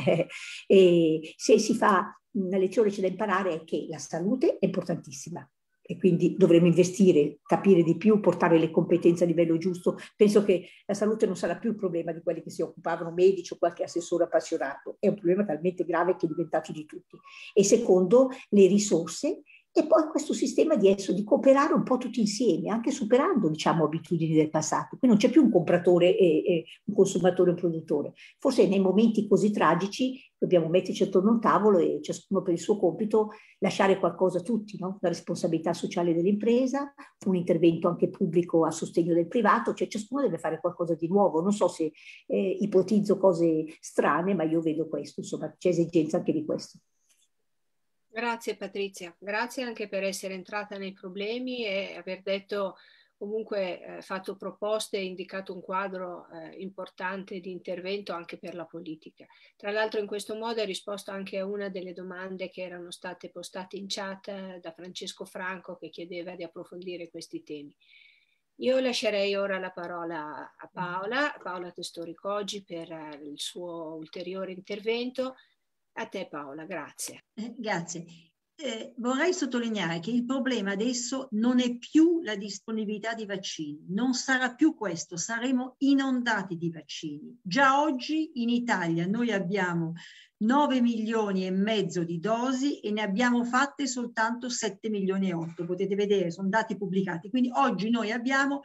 se si fa una lezione c'è da imparare è che la salute è importantissima. E quindi dovremo investire, capire di più, portare le competenze a livello giusto. Penso che la salute non sarà più il problema di quelli che si occupavano, medici o qualche assessore appassionato, è un problema talmente grave che è diventato di tutti. E secondo, le risorse, e poi questo sistema di cooperare un po' tutti insieme, anche superando, diciamo, abitudini del passato. Qui non c'è più un compratore e un consumatore e un produttore. Forse nei momenti così tragici dobbiamo metterci attorno a un tavolo e ciascuno per il suo compito lasciare qualcosa a tutti, no? La responsabilità sociale dell'impresa, un intervento anche pubblico a sostegno del privato, cioè ciascuno deve fare qualcosa di nuovo. Non so se ipotizzo cose strane, ma io vedo questo, insomma, c'è esigenza anche di questo. Grazie Patrizia, grazie anche per essere entrata nei problemi e aver detto, comunque fatto proposte e indicato un quadro importante di intervento anche per la politica. Tra l'altro in questo modo hai risposto anche a una delle domande che erano state postate in chat da Francesco Franco, che chiedeva di approfondire questi temi. Io lascerei ora la parola a Paola Testori-Coggi per il suo ulteriore intervento. A te Paola, grazie. Grazie. Vorrei sottolineare che il problema adesso non è più la disponibilità di vaccini, non sarà più questo, saremo inondati di vaccini. Già oggi in Italia noi abbiamo 9 milioni e mezzo di dosi e ne abbiamo fatte soltanto 7 milioni e 8, potete vedere, sono dati pubblicati. Quindi oggi noi abbiamo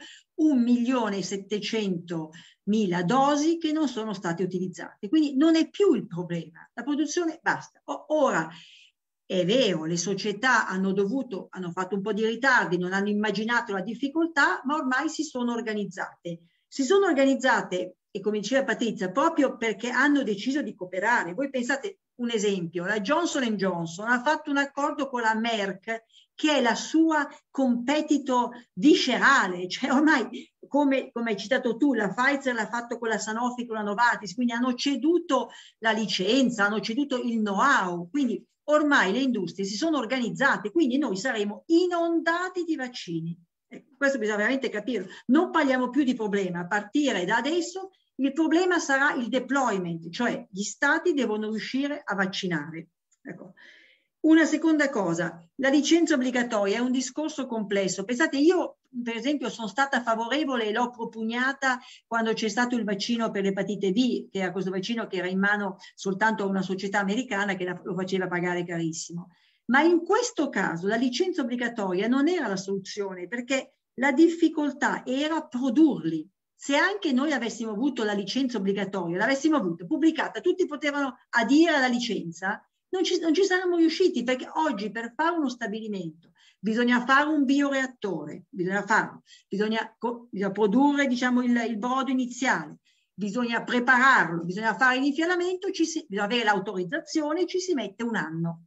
1.700.000 dosi che non sono state utilizzate. Quindi non è più il problema, la produzione basta. Ora, è vero, le società hanno fatto un po' di ritardi, non hanno immaginato la difficoltà, ma ormai si sono organizzate. Si sono organizzate, e come diceva Patrizia, proprio perché hanno deciso di cooperare. Voi pensate, un esempio, la Johnson & Johnson ha fatto un accordo con la Merck, che è la sua competitor viscerale, cioè ormai, come hai citato tu, la Pfizer l'ha fatto con la Sanofi, con la Novartis, quindi hanno ceduto la licenza, hanno ceduto il know-how, quindi ormai le industrie si sono organizzate, quindi noi saremo inondati di vaccini. Questo bisogna veramente capire. Non parliamo più di problema, a partire da adesso il problema sarà il deployment, cioè gli stati devono riuscire a vaccinare. Ecco. Una seconda cosa, la licenza obbligatoria è un discorso complesso. Pensate, io per esempio sono stata favorevole e l'ho propugnata quando c'è stato il vaccino per l'epatite B, che era questo vaccino che era in mano soltanto a una società americana che lo faceva pagare carissimo. Ma in questo caso la licenza obbligatoria non era la soluzione, perché la difficoltà era produrli. Se anche noi avessimo avuto la licenza obbligatoria, l'avessimo avuta, pubblicata, tutti potevano adire alla licenza, non ci saremmo riusciti, perché oggi per fare uno stabilimento bisogna fare un bioreattore, bisogna produrre, diciamo, il brodo iniziale, bisogna prepararlo, bisogna fare l'infialamento, bisogna avere l'autorizzazione, ci si mette un anno.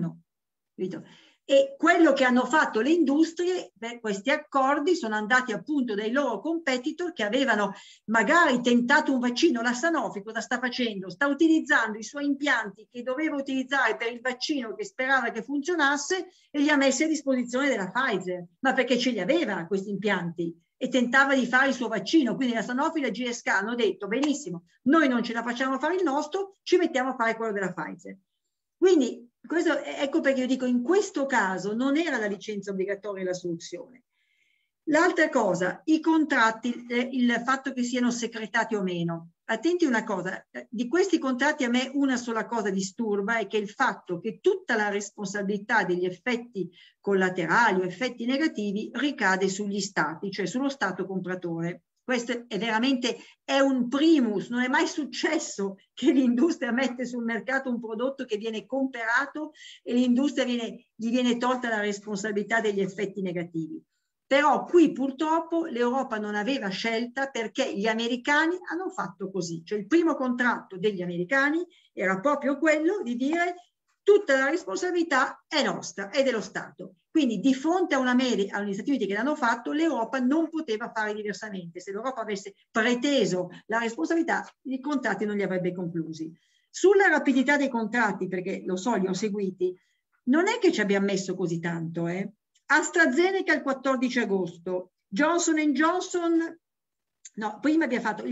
E quello che hanno fatto le industrie, questi accordi sono andati appunto dai loro competitor che avevano magari tentato un vaccino. La Sanofi cosa sta facendo? Sta utilizzando i suoi impianti che doveva utilizzare per il vaccino che sperava che funzionasse e li ha messi a disposizione della Pfizer, ma perché ce li aveva questi impianti e tentava di fare il suo vaccino. Quindi la Sanofi e la GSK hanno detto benissimo, noi non ce la facciamo fare il nostro, ci mettiamo a fare quello della Pfizer. Quindi ecco perché io dico, in questo caso non era la licenza obbligatoria la soluzione. L'altra cosa, i contratti, il fatto che siano secretati o meno. attenti una cosa, di questi contratti a me una sola cosa disturba, è che il fatto che tutta la responsabilità degli effetti collaterali o effetti negativi ricade sugli stati, cioè sullo stato compratore. Questo è veramente un primus, non è mai successo che l'industria mette sul mercato un prodotto che viene comperato e l'industria gli viene tolta la responsabilità degli effetti negativi. Però qui purtroppo l'Europa non aveva scelta, perché gli americani hanno fatto così. Cioè il primo contratto degli americani era proprio quello di dire: tutta la responsabilità è nostra, è dello Stato. Quindi di fronte agli Stati Uniti che l'hanno fatto, l'Europa non poteva fare diversamente. Se l'Europa avesse preteso la responsabilità, i contratti non li avrebbe conclusi. Sulla rapidità dei contratti, perché lo so, li ho seguiti, non è che ci abbiamo messo così tanto. AstraZeneca il 14 agosto, Johnson & Johnson, no, prima abbiamo fatto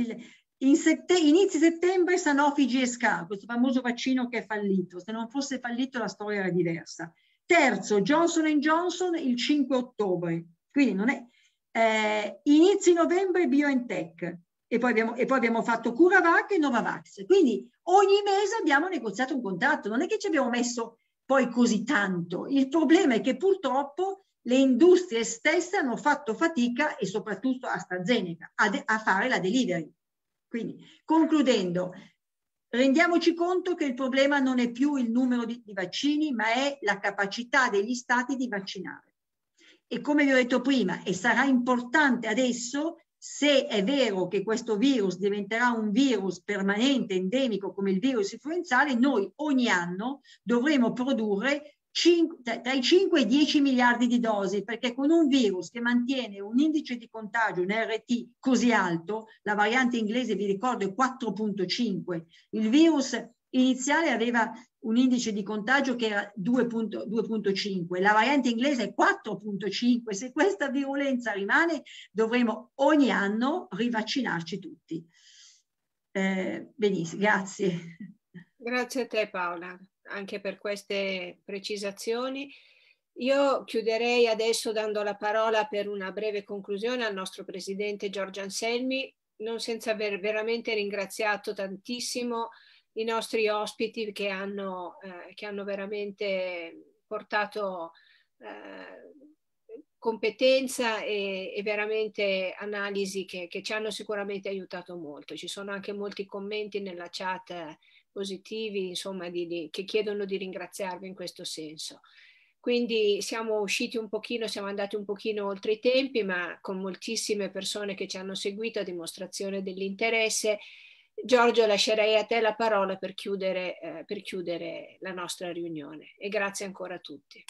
inizi settembre Sanofi GSK, questo famoso vaccino che è fallito. Se non fosse fallito la storia era diversa. Terzo, Johnson & Johnson il 5 ottobre, quindi non è inizi novembre BioNTech, e poi abbiamo fatto CureVac e Novavax. Quindi ogni mese abbiamo negoziato un contratto, non è che ci abbiamo messo poi così tanto. Il problema è che purtroppo le industrie stesse hanno fatto fatica, e soprattutto AstraZeneca, a fare la delivery. Quindi, concludendo, rendiamoci conto che il problema non è più il numero di vaccini, ma è la capacità degli stati di vaccinare. E come vi ho detto prima, e sarà importante adesso, se è vero che questo virus diventerà un virus permanente, endemico, come il virus influenzale, noi ogni anno dovremo produrre tra i 5 e i 10 miliardi di dosi, perché con un virus che mantiene un indice di contagio, un RT così alto, la variante inglese vi ricordo è 4.5, il virus iniziale aveva un indice di contagio che era 2.5, la variante inglese è 4.5, se questa virulenza rimane dovremo ogni anno rivaccinarci tutti. Benissimo, grazie. Grazie a te Paola, anche per queste precisazioni. Io chiuderei adesso dando la parola per una breve conclusione al nostro presidente Giorgio Anselmi, non senza aver veramente ringraziato tantissimo i nostri ospiti che hanno veramente portato competenza e veramente analisi che ci hanno sicuramente aiutato molto. Ci sono anche molti commenti nella chat positivi, insomma, che chiedono di ringraziarvi in questo senso. Quindi siamo usciti un pochino, siamo andati un pochino oltre i tempi, ma con moltissime persone che ci hanno seguito a dimostrazione dell'interesse. Giorgio, lascerei a te la parola per chiudere la nostra riunione, e grazie ancora a tutti.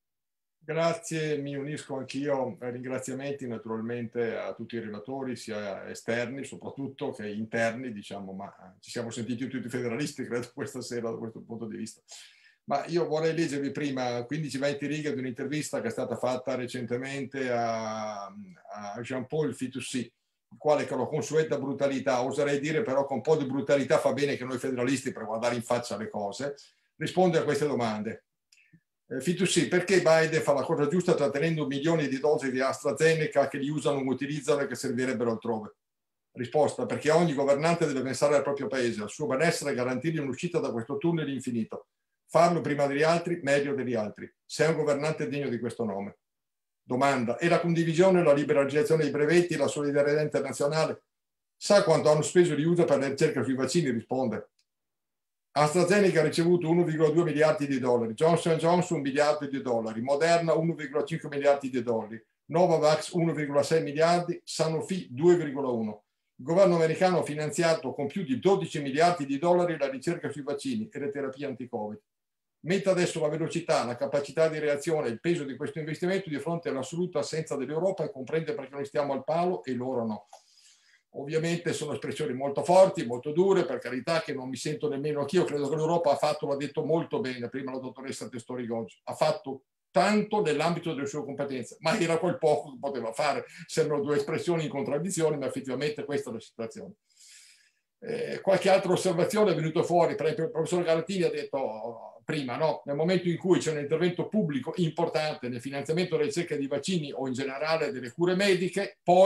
Grazie, mi unisco anch'io ai ringraziamenti naturalmente a tutti i relatori, sia esterni soprattutto che interni, diciamo, ma ci siamo sentiti tutti federalisti, credo, questa sera da questo punto di vista. Ma io vorrei leggervi prima 15-20 righe di un'intervista che è stata fatta recentemente a Jean-Paul Fitoussi, il quale con la consueta brutalità, oserei dire però con un po' di brutalità fa bene che noi federalisti per guardare in faccia le cose, risponde a queste domande. Fitoussi, perché Biden fa la cosa giusta trattenendo milioni di dosi di AstraZeneca che li usano, utilizzano e che servirebbero altrove? Risposta, perché ogni governante deve pensare al proprio paese, al suo benessere e garantirgli un'uscita da questo tunnel infinito. Farlo prima degli altri, meglio degli altri. Sei un governante degno di questo nome. Domanda, e la condivisione, la liberalizzazione dei brevetti, la solidarietà internazionale? Sa quanto hanno speso gli USA per la ricerca sui vaccini? Risponde. AstraZeneca ha ricevuto 1,2 miliardi di dollari, Johnson & Johnson 1 miliardo di dollari, Moderna 1,5 miliardi di dollari, Novavax 1,6 miliardi, Sanofi 2,1. Il governo americano ha finanziato con più di 12 miliardi di dollari la ricerca sui vaccini e le terapie anti-Covid. Metta adesso la velocità, la capacità di reazione e il peso di questo investimento di fronte all'assoluta assenza dell'Europa e comprende perché noi stiamo al palo e loro no. Ovviamente sono espressioni molto forti, molto dure, per carità, che non mi sento nemmeno anch'io. Credo che l'Europa ha fatto, l'ha detto molto bene, prima la dottoressa Testori oggi, ha fatto tanto nell'ambito delle sue competenze, ma era quel poco che poteva fare. Sembrano due espressioni in contraddizione, ma effettivamente questa è la situazione. Qualche altra osservazione è venuta fuori, per esempio il professor Galatini ha detto prima, no? Nel momento in cui c'è un intervento pubblico importante nel finanziamento delle ricerche di vaccini o in generale delle cure mediche, poi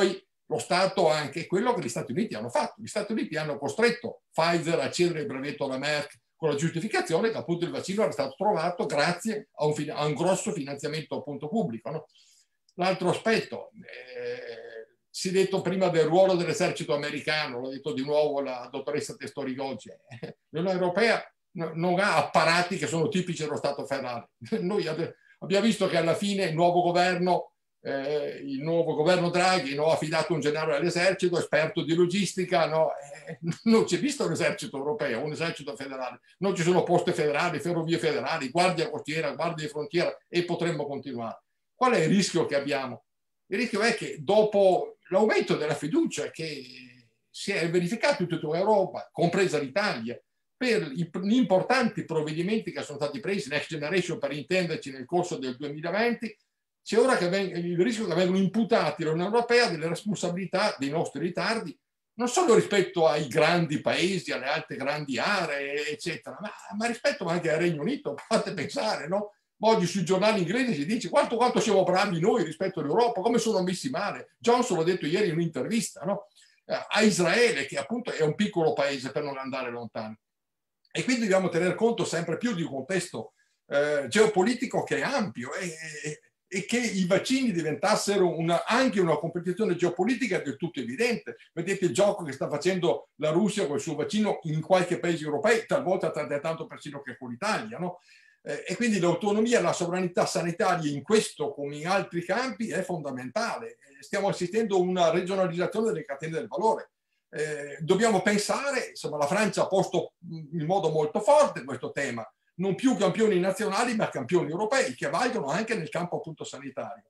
lo Stato anche quello che gli Stati Uniti hanno fatto. Gli Stati Uniti hanno costretto Pfizer a cedere il brevetto alla Merck con la giustificazione che appunto il vaccino era stato trovato grazie a un grosso finanziamento appunto pubblico, no? L'altro aspetto, si è detto prima del ruolo dell'esercito americano, l'ha detto di nuovo la dottoressa Testori oggi, l'Unione Europea non ha apparati che sono tipici dello Stato federale. Noi abbiamo visto che alla fine il nuovo governo Draghi ha affidato un generale all'esercito, esperto di logistica, no? Non c'è visto l'esercito europeo, un esercito federale, non ci sono poste federali, ferrovie federali, guardia costiera, guardia di frontiera e potremmo continuare. Qual è il rischio che abbiamo? Il rischio è che dopo l'aumento della fiducia che si è verificato in tutta Europa, compresa l'Italia, per gli importanti provvedimenti che sono stati presi, Next Generation per intenderci, nel corso del 2020, c'è ora che il rischio che vengano imputati all'Unione Europea delle responsabilità dei nostri ritardi, non solo rispetto ai grandi paesi, alle altre grandi aree, eccetera, ma rispetto anche al Regno Unito. Fate pensare, no? Oggi sui giornali inglesi si dice quanto siamo bravi noi rispetto all'Europa, come sono messi male. Johnson l'ha detto ieri in un'intervista, no? A Israele, che appunto è un piccolo paese per non andare lontano. E quindi dobbiamo tener conto sempre più di un contesto geopolitico che è ampio e che i vaccini diventassero anche una competizione geopolitica è del tutto evidente. Vedete il gioco che sta facendo la Russia con il suo vaccino in qualche paese europeo, talvolta tanto persino che con l'Italia, no? E quindi l'autonomia e la sovranità sanitaria in questo come in altri campi è fondamentale. Stiamo assistendo a una regionalizzazione delle catene del valore. Dobbiamo pensare, insomma, la Francia ha posto in modo molto forte questo tema, non più campioni nazionali ma campioni europei che valgono anche nel campo appunto sanitario.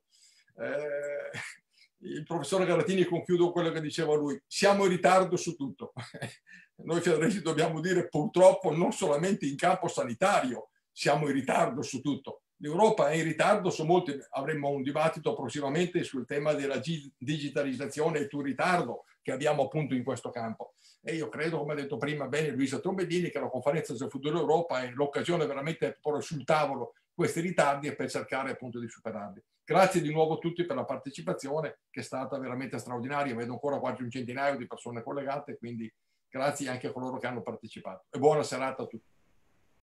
Il professore Galatini, concludo quello che diceva lui, siamo in ritardo su tutto. Noi federalisti dobbiamo dire purtroppo non solamente in campo sanitario siamo in ritardo su tutto. L'Europa è in ritardo su molti, avremo un dibattito prossimamente sul tema della digitalizzazione e il ritardo che abbiamo appunto in questo campo. E io credo, come ha detto prima bene Luisa Trombellini, che la conferenza sul futuro dell'Europa è l'occasione veramente per porre sul tavolo questi ritardi e per cercare appunto di superarli. Grazie di nuovo a tutti per la partecipazione che è stata veramente straordinaria. Vedo ancora quasi un centinaio di persone collegate, quindi grazie anche a coloro che hanno partecipato. E buona serata a tutti.